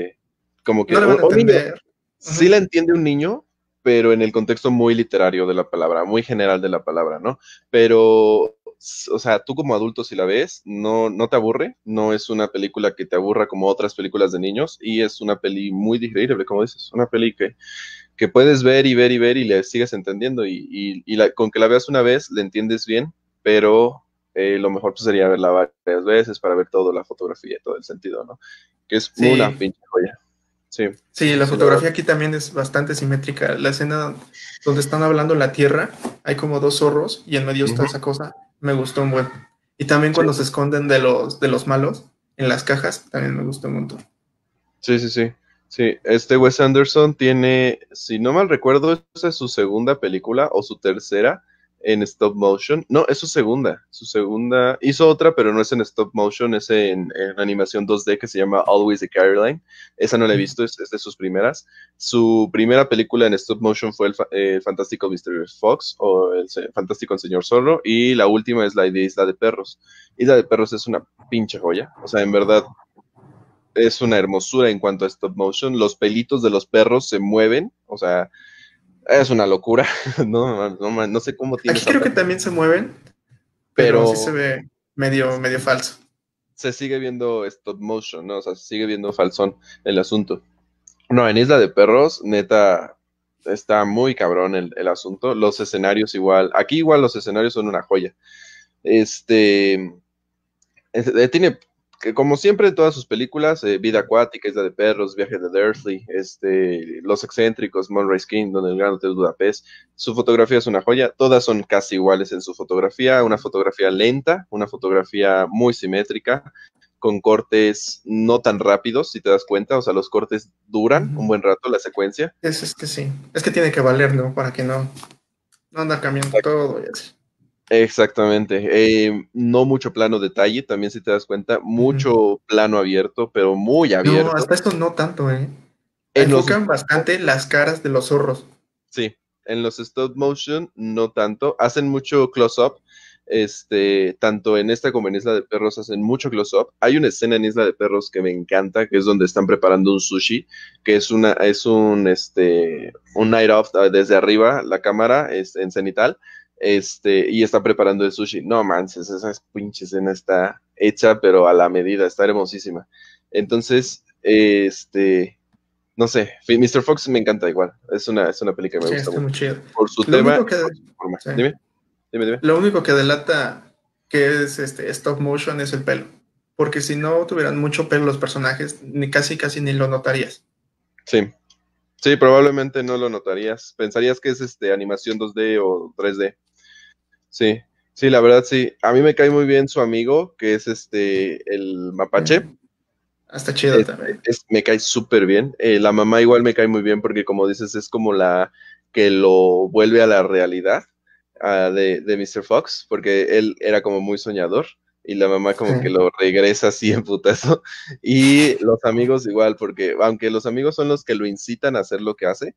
no le van a un niño, entender. sí Ujú. la entiende un niño, pero en el contexto muy literario de la palabra, muy general de la palabra, ¿no? Pero, o sea, tú como adulto si la ves, no te aburre, no es una película que te aburra como otras películas de niños, y es una peli muy digerible, como dices, una peli que puedes ver y ver y ver y le sigues entendiendo, con que la veas una vez, le entiendes bien, pero lo mejor pues, sería verla varias veces para ver toda la fotografía y todo el sentido, ¿no? Que es una Sí, pinche joya. Sí, sí, la sí, la verdad. fotografía aquí también es bastante simétrica. La escena donde están hablando en la tierra, hay como dos zorros y en medio está Ujú. esa cosa. Me gustó un buen. Y también Sí, cuando se esconden de los malos en las cajas, también me gustó un montón. sí, sí, sí. Sí, este Wes Anderson tiene, si no mal recuerdo, esa es su segunda película o su tercera en stop motion. No, es su segunda. Su segunda. Hizo otra, pero no es en stop motion, es en animación 2D que se llama Always the Caroline. Esa no la he visto, es de sus primeras. Su primera película en stop motion fue el Fantástico Mr. Fox o Fantástico Señor Zorro. Y la última es la de Isla de Perros. Isla de Perros es una pinche joya. O sea, en verdad es una hermosura en cuanto a stop motion. Los pelitos de los perros se mueven, o sea, es una locura. No sé cómo tiene Aquí esa creo que parte, también se mueven, pero sí se pero ve medio falso. se sigue viendo stop motion, ¿no? O sea, se sigue viendo falsón el asunto. No, en Isla de Perros, neta, está muy cabrón el asunto. Los escenarios igual, aquí igual los escenarios son una joya. Este, tiene, que como siempre en todas sus películas, Vida Acuática, Isla de Perros, Viaje de Dursley, Los Excéntricos, Moonrise Kingdom, El Gran Hotel Budapest, su fotografía es una joya, todas son casi iguales en su fotografía, una fotografía lenta, una fotografía muy simétrica, con cortes no tan rápidos, si te das cuenta, o sea, los cortes duran un buen rato la secuencia. Es que sí, es que tiene que valer, ¿no? Para que no anda cambiando todo y así. Exactamente. No mucho plano detalle, también si te das cuenta, Ujú. mucho plano abierto, pero muy No, abierto. hasta esto no tanto, ¿eh? En los Enfocan bastante las caras de los zorros. Sí, En los stop motion, no tanto. Hacen mucho close-up. Tanto en esta como en Isla de Perros hacen mucho close-up. Hay una escena en Isla de Perros que me encanta, que es donde están preparando un sushi, que es un night off desde arriba, la cámara es en cenital, y está preparando el sushi. No manches, esa pinche escena está hecha, pero a la medida, está hermosísima. Entonces, no sé, Mr. Fox me encanta igual. Es una película que me Sí, gusta está muy mucho. chido. Por su Lo tema único y que, por su forma. sí. Dime. Lo único que delata que es stop motion es el pelo. Porque si no tuvieran mucho pelo los personajes, ni casi ni lo notarías. Sí. Sí, probablemente no lo notarías. Pensarías que es animación 2D o 3D. Sí. Sí, la verdad sí. A mí me cae muy bien su amigo, que es el mapache. Está chido también. Me cae súper bien. La mamá igual me cae muy bien porque como dices, es como la que lo vuelve a la realidad de Mr. Fox, porque él era como muy soñador y la mamá como que lo regresa así en putazo. Y los amigos igual, porque aunque los amigos son los que lo incitan a hacer lo que hace,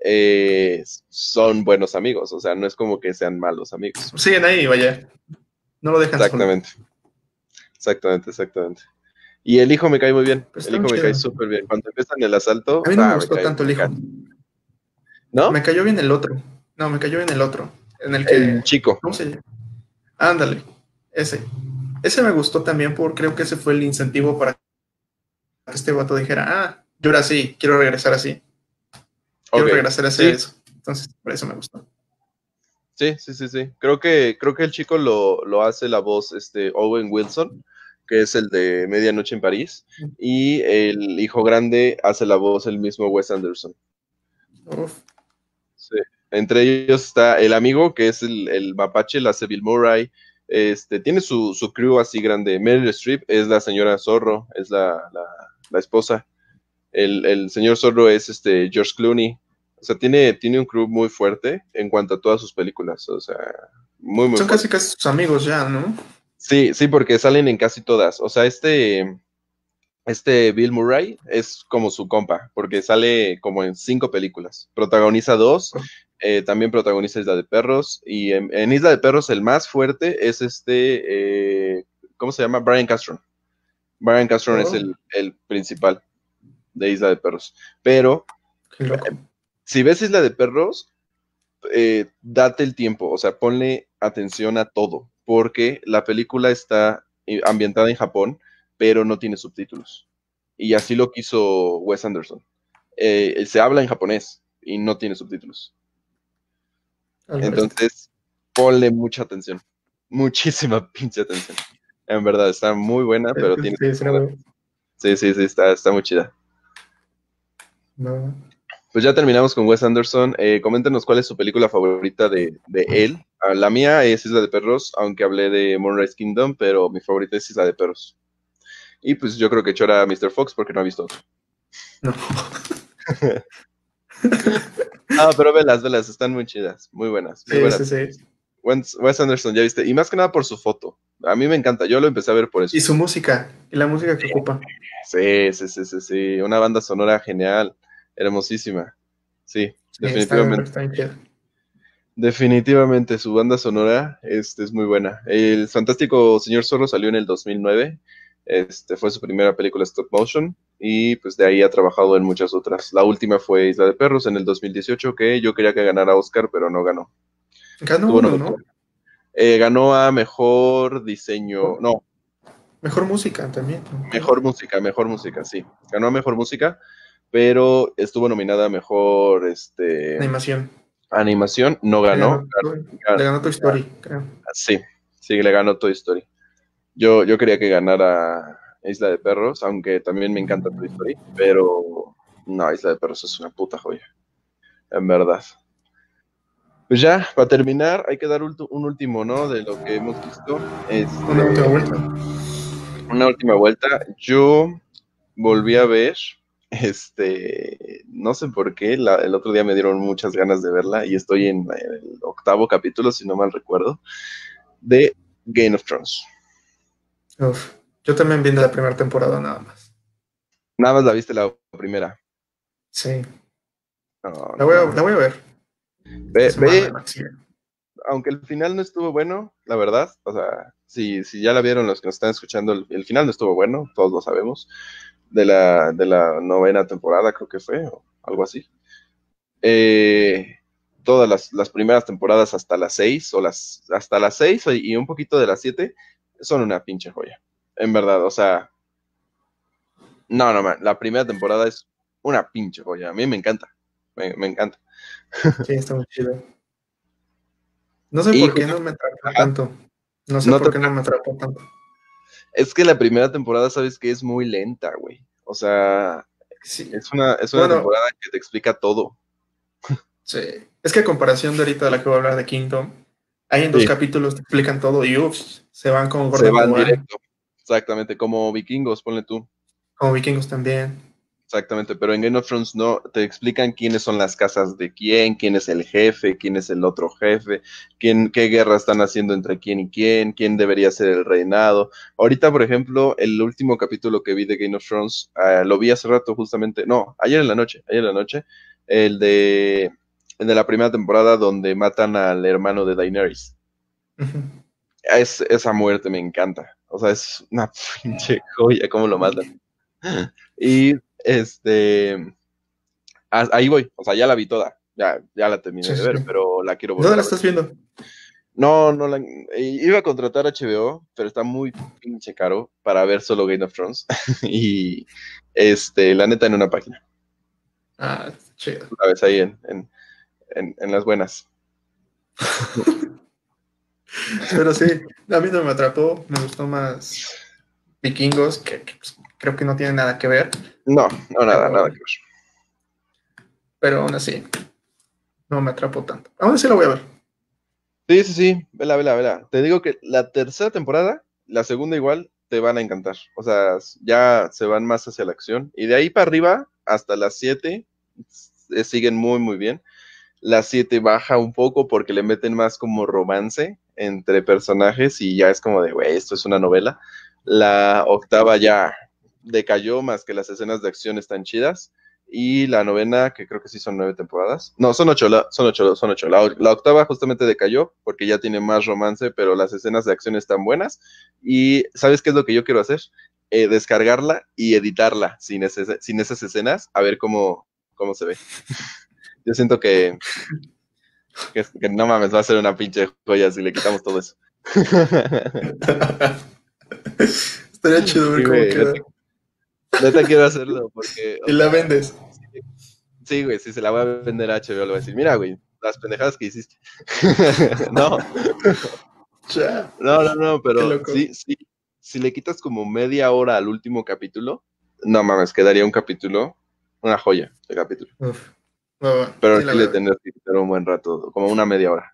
son buenos amigos, o sea, no es como que sean malos amigos. Siguen ahí, vaya. No lo dejan Exactamente. solo. Exactamente. Y el hijo me cae muy bien. Pues El hijo me cae súper bien. Cuando empiezan el asalto, a mí no me gustó tanto el hijo. ¿No? Me cayó bien el otro. No, me cayó bien el otro. En el El chico. ¿Cómo se llama? Ándale. Ese. Ese me gustó también porque creo que ese fue el incentivo para que este vato dijera, yo ahora sí, quiero regresar así. Quiero regresar a hacer eso. Entonces, por eso me gustó. Sí. Creo que el chico lo hace la voz Owen Wilson, que es el de Medianoche en París, y el hijo grande hace la voz el mismo Wes Anderson. Uf. Sí. Entre ellos está el amigo, que es el mapache, la hace Bill Murray. Tiene su crew así grande. Meryl Streep es la señora Zorro, es la esposa. El señor Zorro es George Clooney. O sea, tiene un crew muy fuerte en cuanto a todas sus películas. O sea, muy Son fuerte. casi sus amigos ya, ¿no? Sí, porque salen en casi todas. O sea, Bill Murray es como su compa, porque sale como en 5 películas. Protagoniza 2, también protagoniza Isla de Perros, y en Isla de Perros el más fuerte es ¿cómo se llama? Brian Castron. Brian Castron es el principal de Isla de Perros. Pero, qué loco. Si ves Isla de Perros, date el tiempo, o sea, ponle atención a todo, porque la película está ambientada en Japón, pero no tiene subtítulos. Y así lo quiso Wes Anderson. Se habla en japonés y no tiene subtítulos. Entonces, ponle mucha atención. Muchísima pinche atención. En verdad, está muy buena, pero tiene... Sí, está muy chida. No. Pues ya terminamos con Wes Anderson. Coméntenos cuál es su película favorita de él. La mía es Isla de Perros, aunque hablé de Moonrise Kingdom, pero mi favorita es Isla de Perros. Y pues yo creo que Chora Mr. Fox porque no ha visto otro. No. Pero velas, están muy chidas, muy buenas. Muy buenas. Sí. Wes Anderson, ya viste. Y más que nada por su foto. A mí me encanta, yo lo empecé a ver por eso. Y su música, y la música que ocupa. Sí. Una banda sonora genial, hermosísima. Sí, definitivamente. Está Definitivamente su banda sonora es muy buena. El fantástico Señor Zorro salió en el 2009. Fue su primera película stop motion y pues de ahí ha trabajado en muchas otras. La última fue Isla de Perros en el 2018, que yo quería que ganara Oscar, pero no ganó. Ganó uno, ¿no? Ganó a mejor diseño, no. Mejor música también. Mejor música, sí. Ganó a mejor música, pero estuvo nominada a mejor animación, no ganó. Le ganó Toy Story, creo. Sí, le ganó Toy Story. Yo quería que ganara Isla de Perros, aunque también me encanta Toy Story, pero no, Isla de Perros es una puta joya, en verdad. Pues ya, para terminar, hay que dar un último, ¿no? De lo que hemos visto. Una última vuelta. Una última vuelta. Yo volví a ver, no sé por qué, el otro día me dieron muchas ganas de verla y estoy en el 8º capítulo, si no mal recuerdo, de Game of Thrones. Uf, yo también vi la primera temporada nada más. Nada más la viste la primera. Sí. No, la voy a ver. Ve, aunque el final no estuvo bueno, la verdad, o sea, si ya la vieron los que nos están escuchando, el final no estuvo bueno, todos lo sabemos, de la novena temporada creo que fue, o algo así. Todas las primeras temporadas hasta las 6, hasta las 6 y un poquito de las 7, son una pinche joya, en verdad, o sea, no, man, la primera temporada es una pinche joya, a mí me encanta, me encanta. Sí, está muy chido. No sé por qué no me atrapó tanto. No sé por qué no me atrapó tanto. Es que la primera temporada, sabes que es muy lenta, güey. O sea, sí. es una temporada que te explica todo. Sí. Es que a comparación de ahorita de la que voy a hablar de Kingdom, hay en 2 capítulos te explican todo y se van como se van directo. Exactamente, como vikingos, ponle tú. Como vikingos también. Exactamente, pero en Game of Thrones no, te explican quiénes son las casas de quién es el jefe, quién es el otro jefe, qué guerra están haciendo entre quién y quién debería ser el reinado. Ahorita, por ejemplo, el último capítulo que vi de Game of Thrones, lo vi hace rato justamente, no, ayer en la noche, el de la primera temporada donde matan al hermano de Daenerys. Uh-huh. Esa muerte me encanta, o sea, es una pinche joya cómo lo matan. Y ahí voy, o sea, ya la vi toda, ya la terminé de ver, pero la quiero volver a ver. ¿Dónde la estás viendo? No, iba a contratar HBO, pero está muy pinche caro para ver solo Game of Thrones. Y la neta en una página. Ah, chido. Sabes, ahí en las buenas. Pero sí, a mí no me atrapó, me gustó más Vikingos, que creo que no tiene nada que ver. No, nada que ver. Pero aún así, no me atrapó tanto. Aún así lo voy a ver. Sí, vela. Te digo que la tercera temporada, la segunda igual, te van a encantar. O sea, ya se van más hacia la acción. Y de ahí para arriba, hasta las 7, siguen muy, muy bien. La 7 baja un poco porque le meten más como romance entre personajes y ya es como de, güey, esto es una novela. La octava ya decayó más que las escenas de acción están chidas. Y la novena, que creo que sí son 9 temporadas. No, son 8. La octava justamente decayó porque ya tiene más romance, pero las escenas de acción están buenas. Y ¿sabes qué es lo que yo quiero hacer? Descargarla y editarla sin esas escenas, a ver cómo se ve. Yo siento que no mames, va a ser una pinche joya si le quitamos todo eso. Estaría chido ver cómo queda. Neta quiero hacerlo porque... Y la vendes. Sí, güey, si se la voy a vender a HBO, le voy a decir, mira, güey, las pendejadas que hiciste. No. No, pero sí, si le quitas como media hora al último capítulo, no mames, quedaría un capítulo, una joya de capítulo. Uf. Pero sí le tendrás que quitar un buen rato, como una media hora.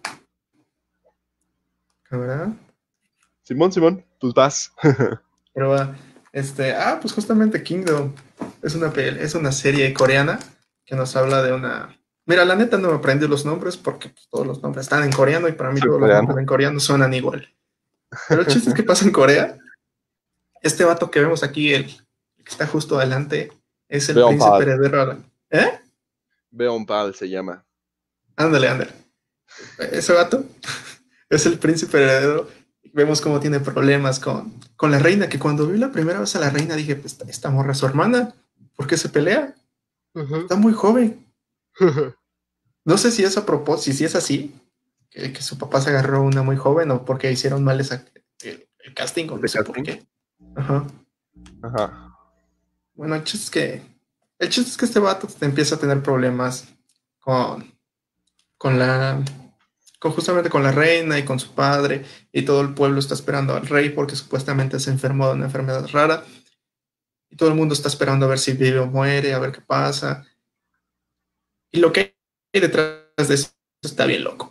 ¿Verdad? Simón, pues vas. Pero va. Pues justamente Kingdom es una serie coreana que nos habla de una... Mira, la neta no me aprendí los nombres porque pues, todos los nombres están en coreano y para mí todos los nombres en coreano suenan igual. Pero el chiste es que pasa en Corea. Este vato que vemos aquí, el que está justo adelante, es el príncipe heredero. ¿Eh? Beonpal se llama. Ándale. Ese vato es el príncipe heredero. Vemos cómo tiene problemas con la reina, que cuando vi la primera vez a la reina dije, pues esta morra es su hermana, ¿por qué se pelea? Está muy joven. No sé si es a propósito, si es así, que su papá se agarró una muy joven o porque hicieron mal el casting o no sé por qué. Ajá. Bueno, el chiste es que este vato empieza a tener problemas justamente con la reina y con su padre, y todo el pueblo está esperando al rey porque supuestamente se enfermó de una enfermedad rara, y todo el mundo está esperando a ver si vive o muere, a ver qué pasa. Y lo que hay detrás de eso está bien loco.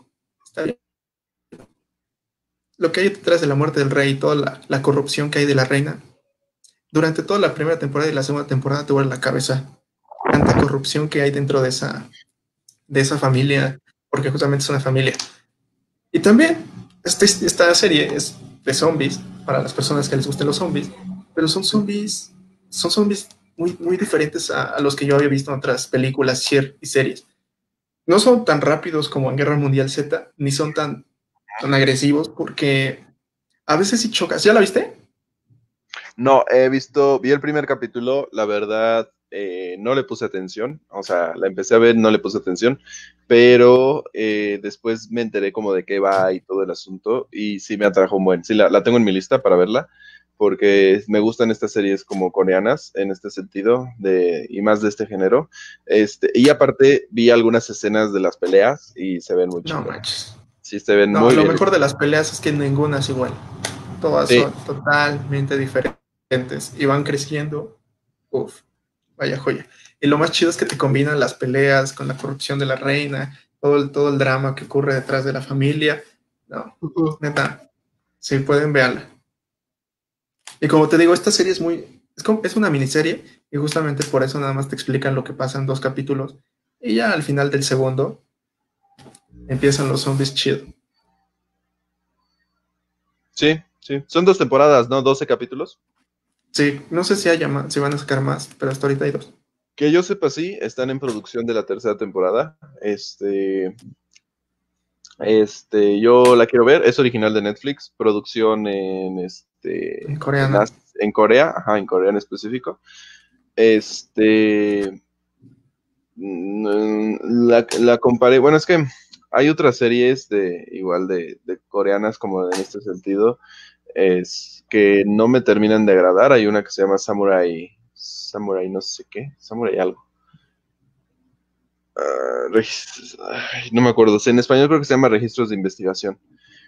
Lo que hay detrás de la muerte del rey y toda la corrupción que hay de la reina, durante toda la primera temporada y la segunda temporada te vuelve la cabeza. Tanta corrupción que hay dentro de esa familia, porque justamente es una familia. Y también esta serie es de zombies, para las personas que les gusten los zombies, pero son zombies muy, muy diferentes a los que yo había visto en otras películas y series. no son tan rápidos como en Guerra Mundial Z, ni son tan agresivos, porque a veces sí chocas. ¿Ya la viste? No, vi el primer capítulo, la verdad, no le puse atención, o sea, la empecé a ver, no le puse atención, pero después me enteré como de qué va y todo el asunto, y sí me atrajo un buen, sí, la tengo en mi lista para verla, porque me gustan estas series como coreanas, en este sentido, y más de este género, y aparte vi algunas escenas de las peleas, y se ven muy No chingonas, manches. sí se ven No, muy lo bien. mejor de las peleas es que ninguna es igual. Todas Sí, son totalmente diferentes y van creciendo. Uf, vaya joya. Y lo más chido es que te combinan las peleas con la corrupción de la reina, todo el drama que ocurre detrás de la familia. No, neta, si pueden, verla. Y como te digo, esta serie es una miniserie y justamente por eso nada más te explican lo que pasa en 2 capítulos. Y ya al final del segundo empiezan los zombies chido. sí, sí, son 2 temporadas, ¿no? 12 capítulos. Sí, no sé si van a sacar más, pero hasta ahorita hay 2. Que yo sepa, sí, están en producción de la tercera temporada. Yo la quiero ver, es original de Netflix, producción En coreano. en Corea, ajá, en Corea en específico. Este, la comparé, bueno, es que hay otras series igual de coreanas como en este sentido, es que no me terminan de agradar. Hay una que se llama Samurai no sé qué, Samurai algo. No me acuerdo, en español creo que se llama Registros de Investigación.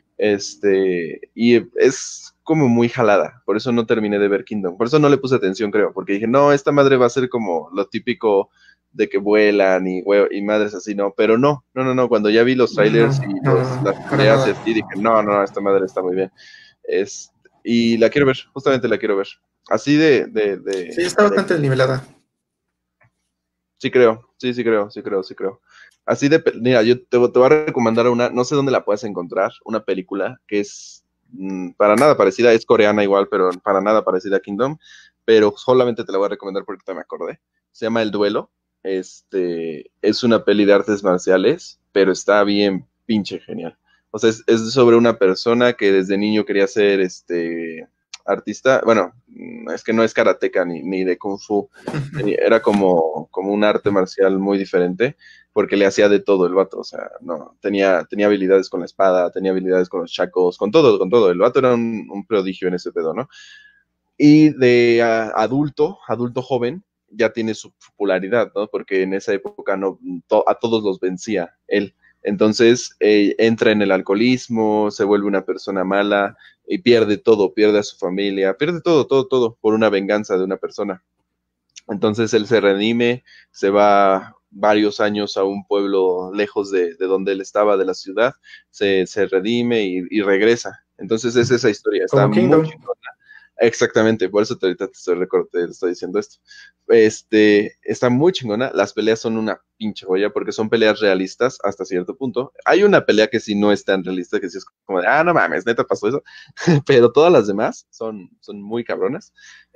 Y es como muy jalada, por eso no terminé de ver Kingdom, por eso no le puse atención, creo, porque dije, no, esta madre va a ser como lo típico de que vuelan y madres así, no, pero no, cuando ya vi los No, trailers y no, no, las no, para peleas y nada. así, dije, no, esta madre está muy bien. Y la quiero ver, justamente la quiero ver. Así Sí, está bastante nivelada. Sí creo, sí creo. Mira, yo te voy a recomendar no sé dónde la puedes encontrar, una película que es para nada parecida, es coreana igual, pero para nada parecida a Kingdom, pero solamente te la voy a recomendar porque te me acordé. Se llama El Duelo. Es una peli de artes marciales, pero está bien pinche genial. O sea, es sobre una persona que desde niño quería ser artista. Bueno, es que no es karateca ni de kung fu, era como un arte marcial muy diferente, porque le hacía de todo el vato, o sea, no, tenía habilidades con la espada, tenía habilidades con los chacos, con todo, el vato era un prodigio en ese pedo, ¿no? Y de adulto joven, ya tiene su popularidad, ¿no? Porque en esa época a todos los vencía él. Entonces entra en el alcoholismo, se vuelve una persona mala y pierde todo, pierde a su familia, pierde todo por una venganza de una persona. Entonces él se redime, se va varios años a un pueblo lejos de donde él estaba, de la ciudad, se redime y regresa. Entonces es esa historia, está Como muy Kingdom. chingona. Exactamente, por eso ahorita te estoy diciendo esto. Está muy chingona, las peleas son una pinche joya porque son peleas realistas hasta cierto punto. Hay una pelea que sí no es tan realista, que sí es como de, no mames, neta pasó eso, pero todas las demás son muy cabronas.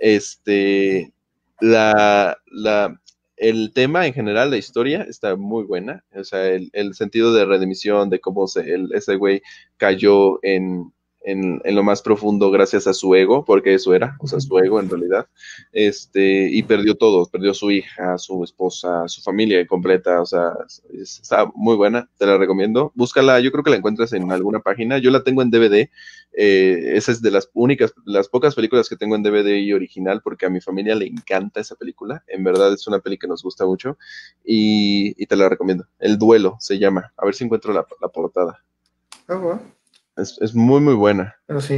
La, la, el tema en general, la historia, está muy buena. O sea, el sentido de redemisión, de cómo ese güey cayó en lo más profundo gracias a su ego, porque eso era, o sea, su ego en realidad, y perdió todo, perdió su hija, su esposa, su familia completa, o sea, está muy buena, te la recomiendo. Búscala, yo creo que la encuentras en alguna página, yo la tengo en DVD. Esa es de las pocas películas que tengo en DVD y original, porque a mi familia le encanta esa película. En verdad es una peli que nos gusta mucho y te la recomiendo. El Duelo se llama. A ver si encuentro la portada. Bueno. Es muy, muy buena. Pero sí.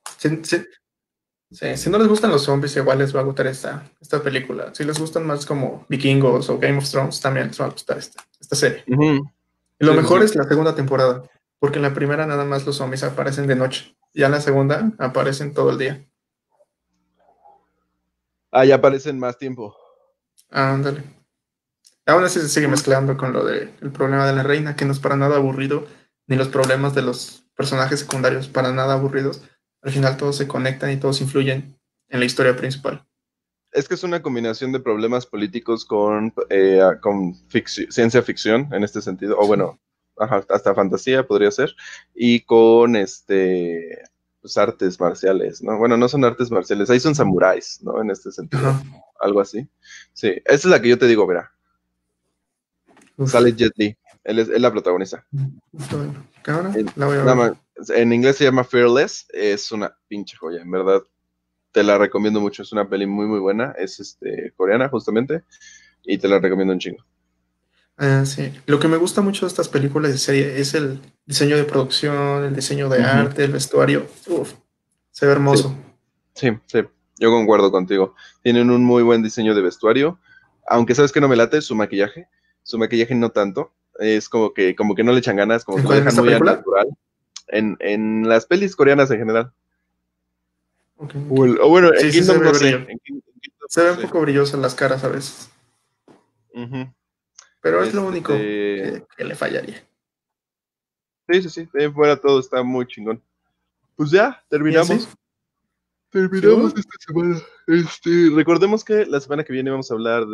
Si no les gustan los zombies, igual les va a gustar esta película. Si les gustan más como Vikingos o Game of Thrones, también les va a gustar esta serie. Ujú. Y lo Sí, sí, mejor sí. es la segunda temporada, porque en la primera nada más los zombies aparecen de noche. Ya en la segunda aparecen todo el día. Ya aparecen más tiempo. Ándale. Aún así se sigue mezclando con lo del problema de la reina, que no es para nada aburrido, ni los problemas de los personajes secundarios para nada aburridos. Al final todos se conectan y todos influyen en la historia principal. Es que es una combinación de problemas políticos con ciencia ficción en este sentido, o bueno, ajá, hasta fantasía podría ser, y con pues, artes marciales, ¿no? Bueno, no son artes marciales, ahí son samuráis, ¿no? En este sentido, Ajá. algo así. Sí, esa es la que yo te digo, verá. Uf. Sale Jet Li, él es la protagonista. Bueno, cámara, En, la voy a nada ver. más, en inglés se llama Fearless, es una pinche joya, en verdad. Te la recomiendo mucho, es una peli muy muy buena, es coreana justamente, y te la recomiendo un chingo. Ah, sí. Lo que me gusta mucho de estas películas de serie es el diseño de producción, el diseño de Ujú. arte, el vestuario. Uf, se ve Sí, hermoso. sí, sí, yo concuerdo contigo. Tienen un muy buen diseño de vestuario, aunque sabes que no me late su maquillaje no tanto, es como que no le echan ganas, como ¿En que lo cuál? ¿En dejan esta muy película? natural en las pelis coreanas en general. Ok, ok. O bueno, en Sí, sí se Kingdom ve no sé, brillo. En Kingdom Se no ve un sé. poco brillosas las caras a veces. Ujú. Pero es lo único Este, que le fallaría. sí, sí, sí, de ahí fuera todo está muy chingón. Pues ya, ¿Y así? terminamos. Terminamos ¿Seguro? esta semana. Recordemos que la semana que viene vamos a hablar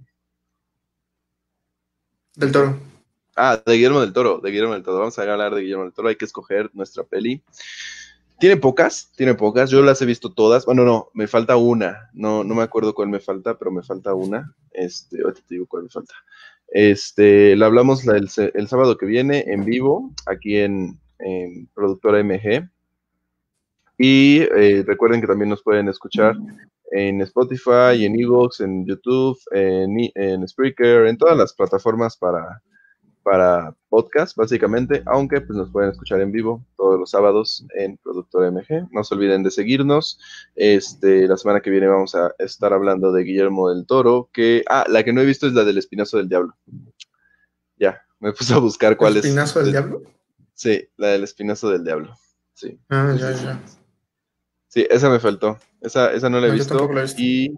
Del ¿de qué? Toro. De Guillermo del Toro, de Guillermo del Toro. Vamos a hablar de Guillermo del Toro, hay que escoger nuestra peli. Tiene pocas, yo las he visto todas. Bueno, no, me falta una. No, no me acuerdo cuál me falta, pero me falta una. Ahorita te digo cuál me falta. La hablamos el sábado que viene en vivo, aquí en Productora MG. Y recuerden que también nos pueden escuchar en Spotify, en Evox, en YouTube, en Spreaker, en todas las plataformas para podcast, básicamente, aunque pues nos pueden escuchar en vivo todos los sábados en Productor MG. No se olviden de seguirnos. La semana que viene vamos a estar hablando de Guillermo del Toro, la que no he visto es la del Espinazo del Diablo. Ya, me puse a buscar ¿El cuál es. Espinazo del Diablo? Sí, la del Espinazo del Diablo. Sí, Ah, sí, ya, sí, sí. ya. Sí, esa me faltó. Esa no la he No, yo tampoco visto. lo he visto. Y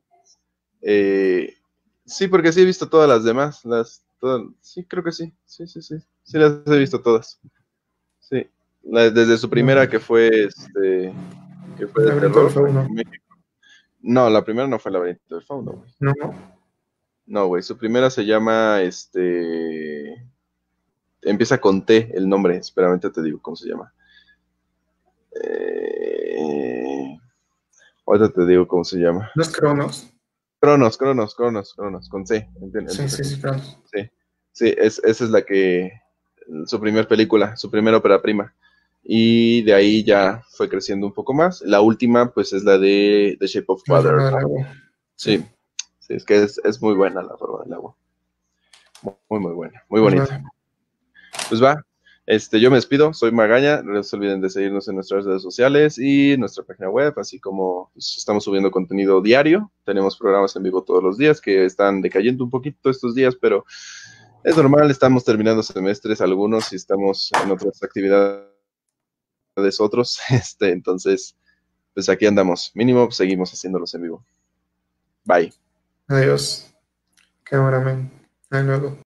sí, porque sí he visto todas las demás. Sí, creo que sí. Sí, sí, sí. Sí las he visto todas. Sí. Desde su No. primera que fue El de laberinto del terror aquí fauno. en México. No, la primera no fue el Laberinto del Fauno, güey. No. No, güey. Su primera se llama empieza con T el nombre. Espérame, te digo cómo se llama. Eh, Ahorita te digo cómo se llama. ¿No es Cronos? Cronos, con C, Sí, empieza sí, con sí, C. Cronos. Sí, sí, esa es su primer película, su primera ópera prima. Y de ahí ya fue creciendo un poco más. La última, pues, es la de The Shape of La Water, forma del ¿no? agua. Sí. Sí, sí, es que es muy buena la forma del agua. Muy, muy buena, muy Pues bonita. va. Pues va, yo me despido, soy Magaña, no se olviden de seguirnos en nuestras redes sociales y nuestra página web, así como pues, estamos subiendo contenido diario, tenemos programas en vivo todos los días que están decayendo un poquito estos días, pero es normal, estamos terminando semestres algunos y estamos en otras actividades otros, entonces, pues aquí andamos, mínimo pues, seguimos haciéndolos en vivo. Bye. Adiós. Cameraman. Hasta luego.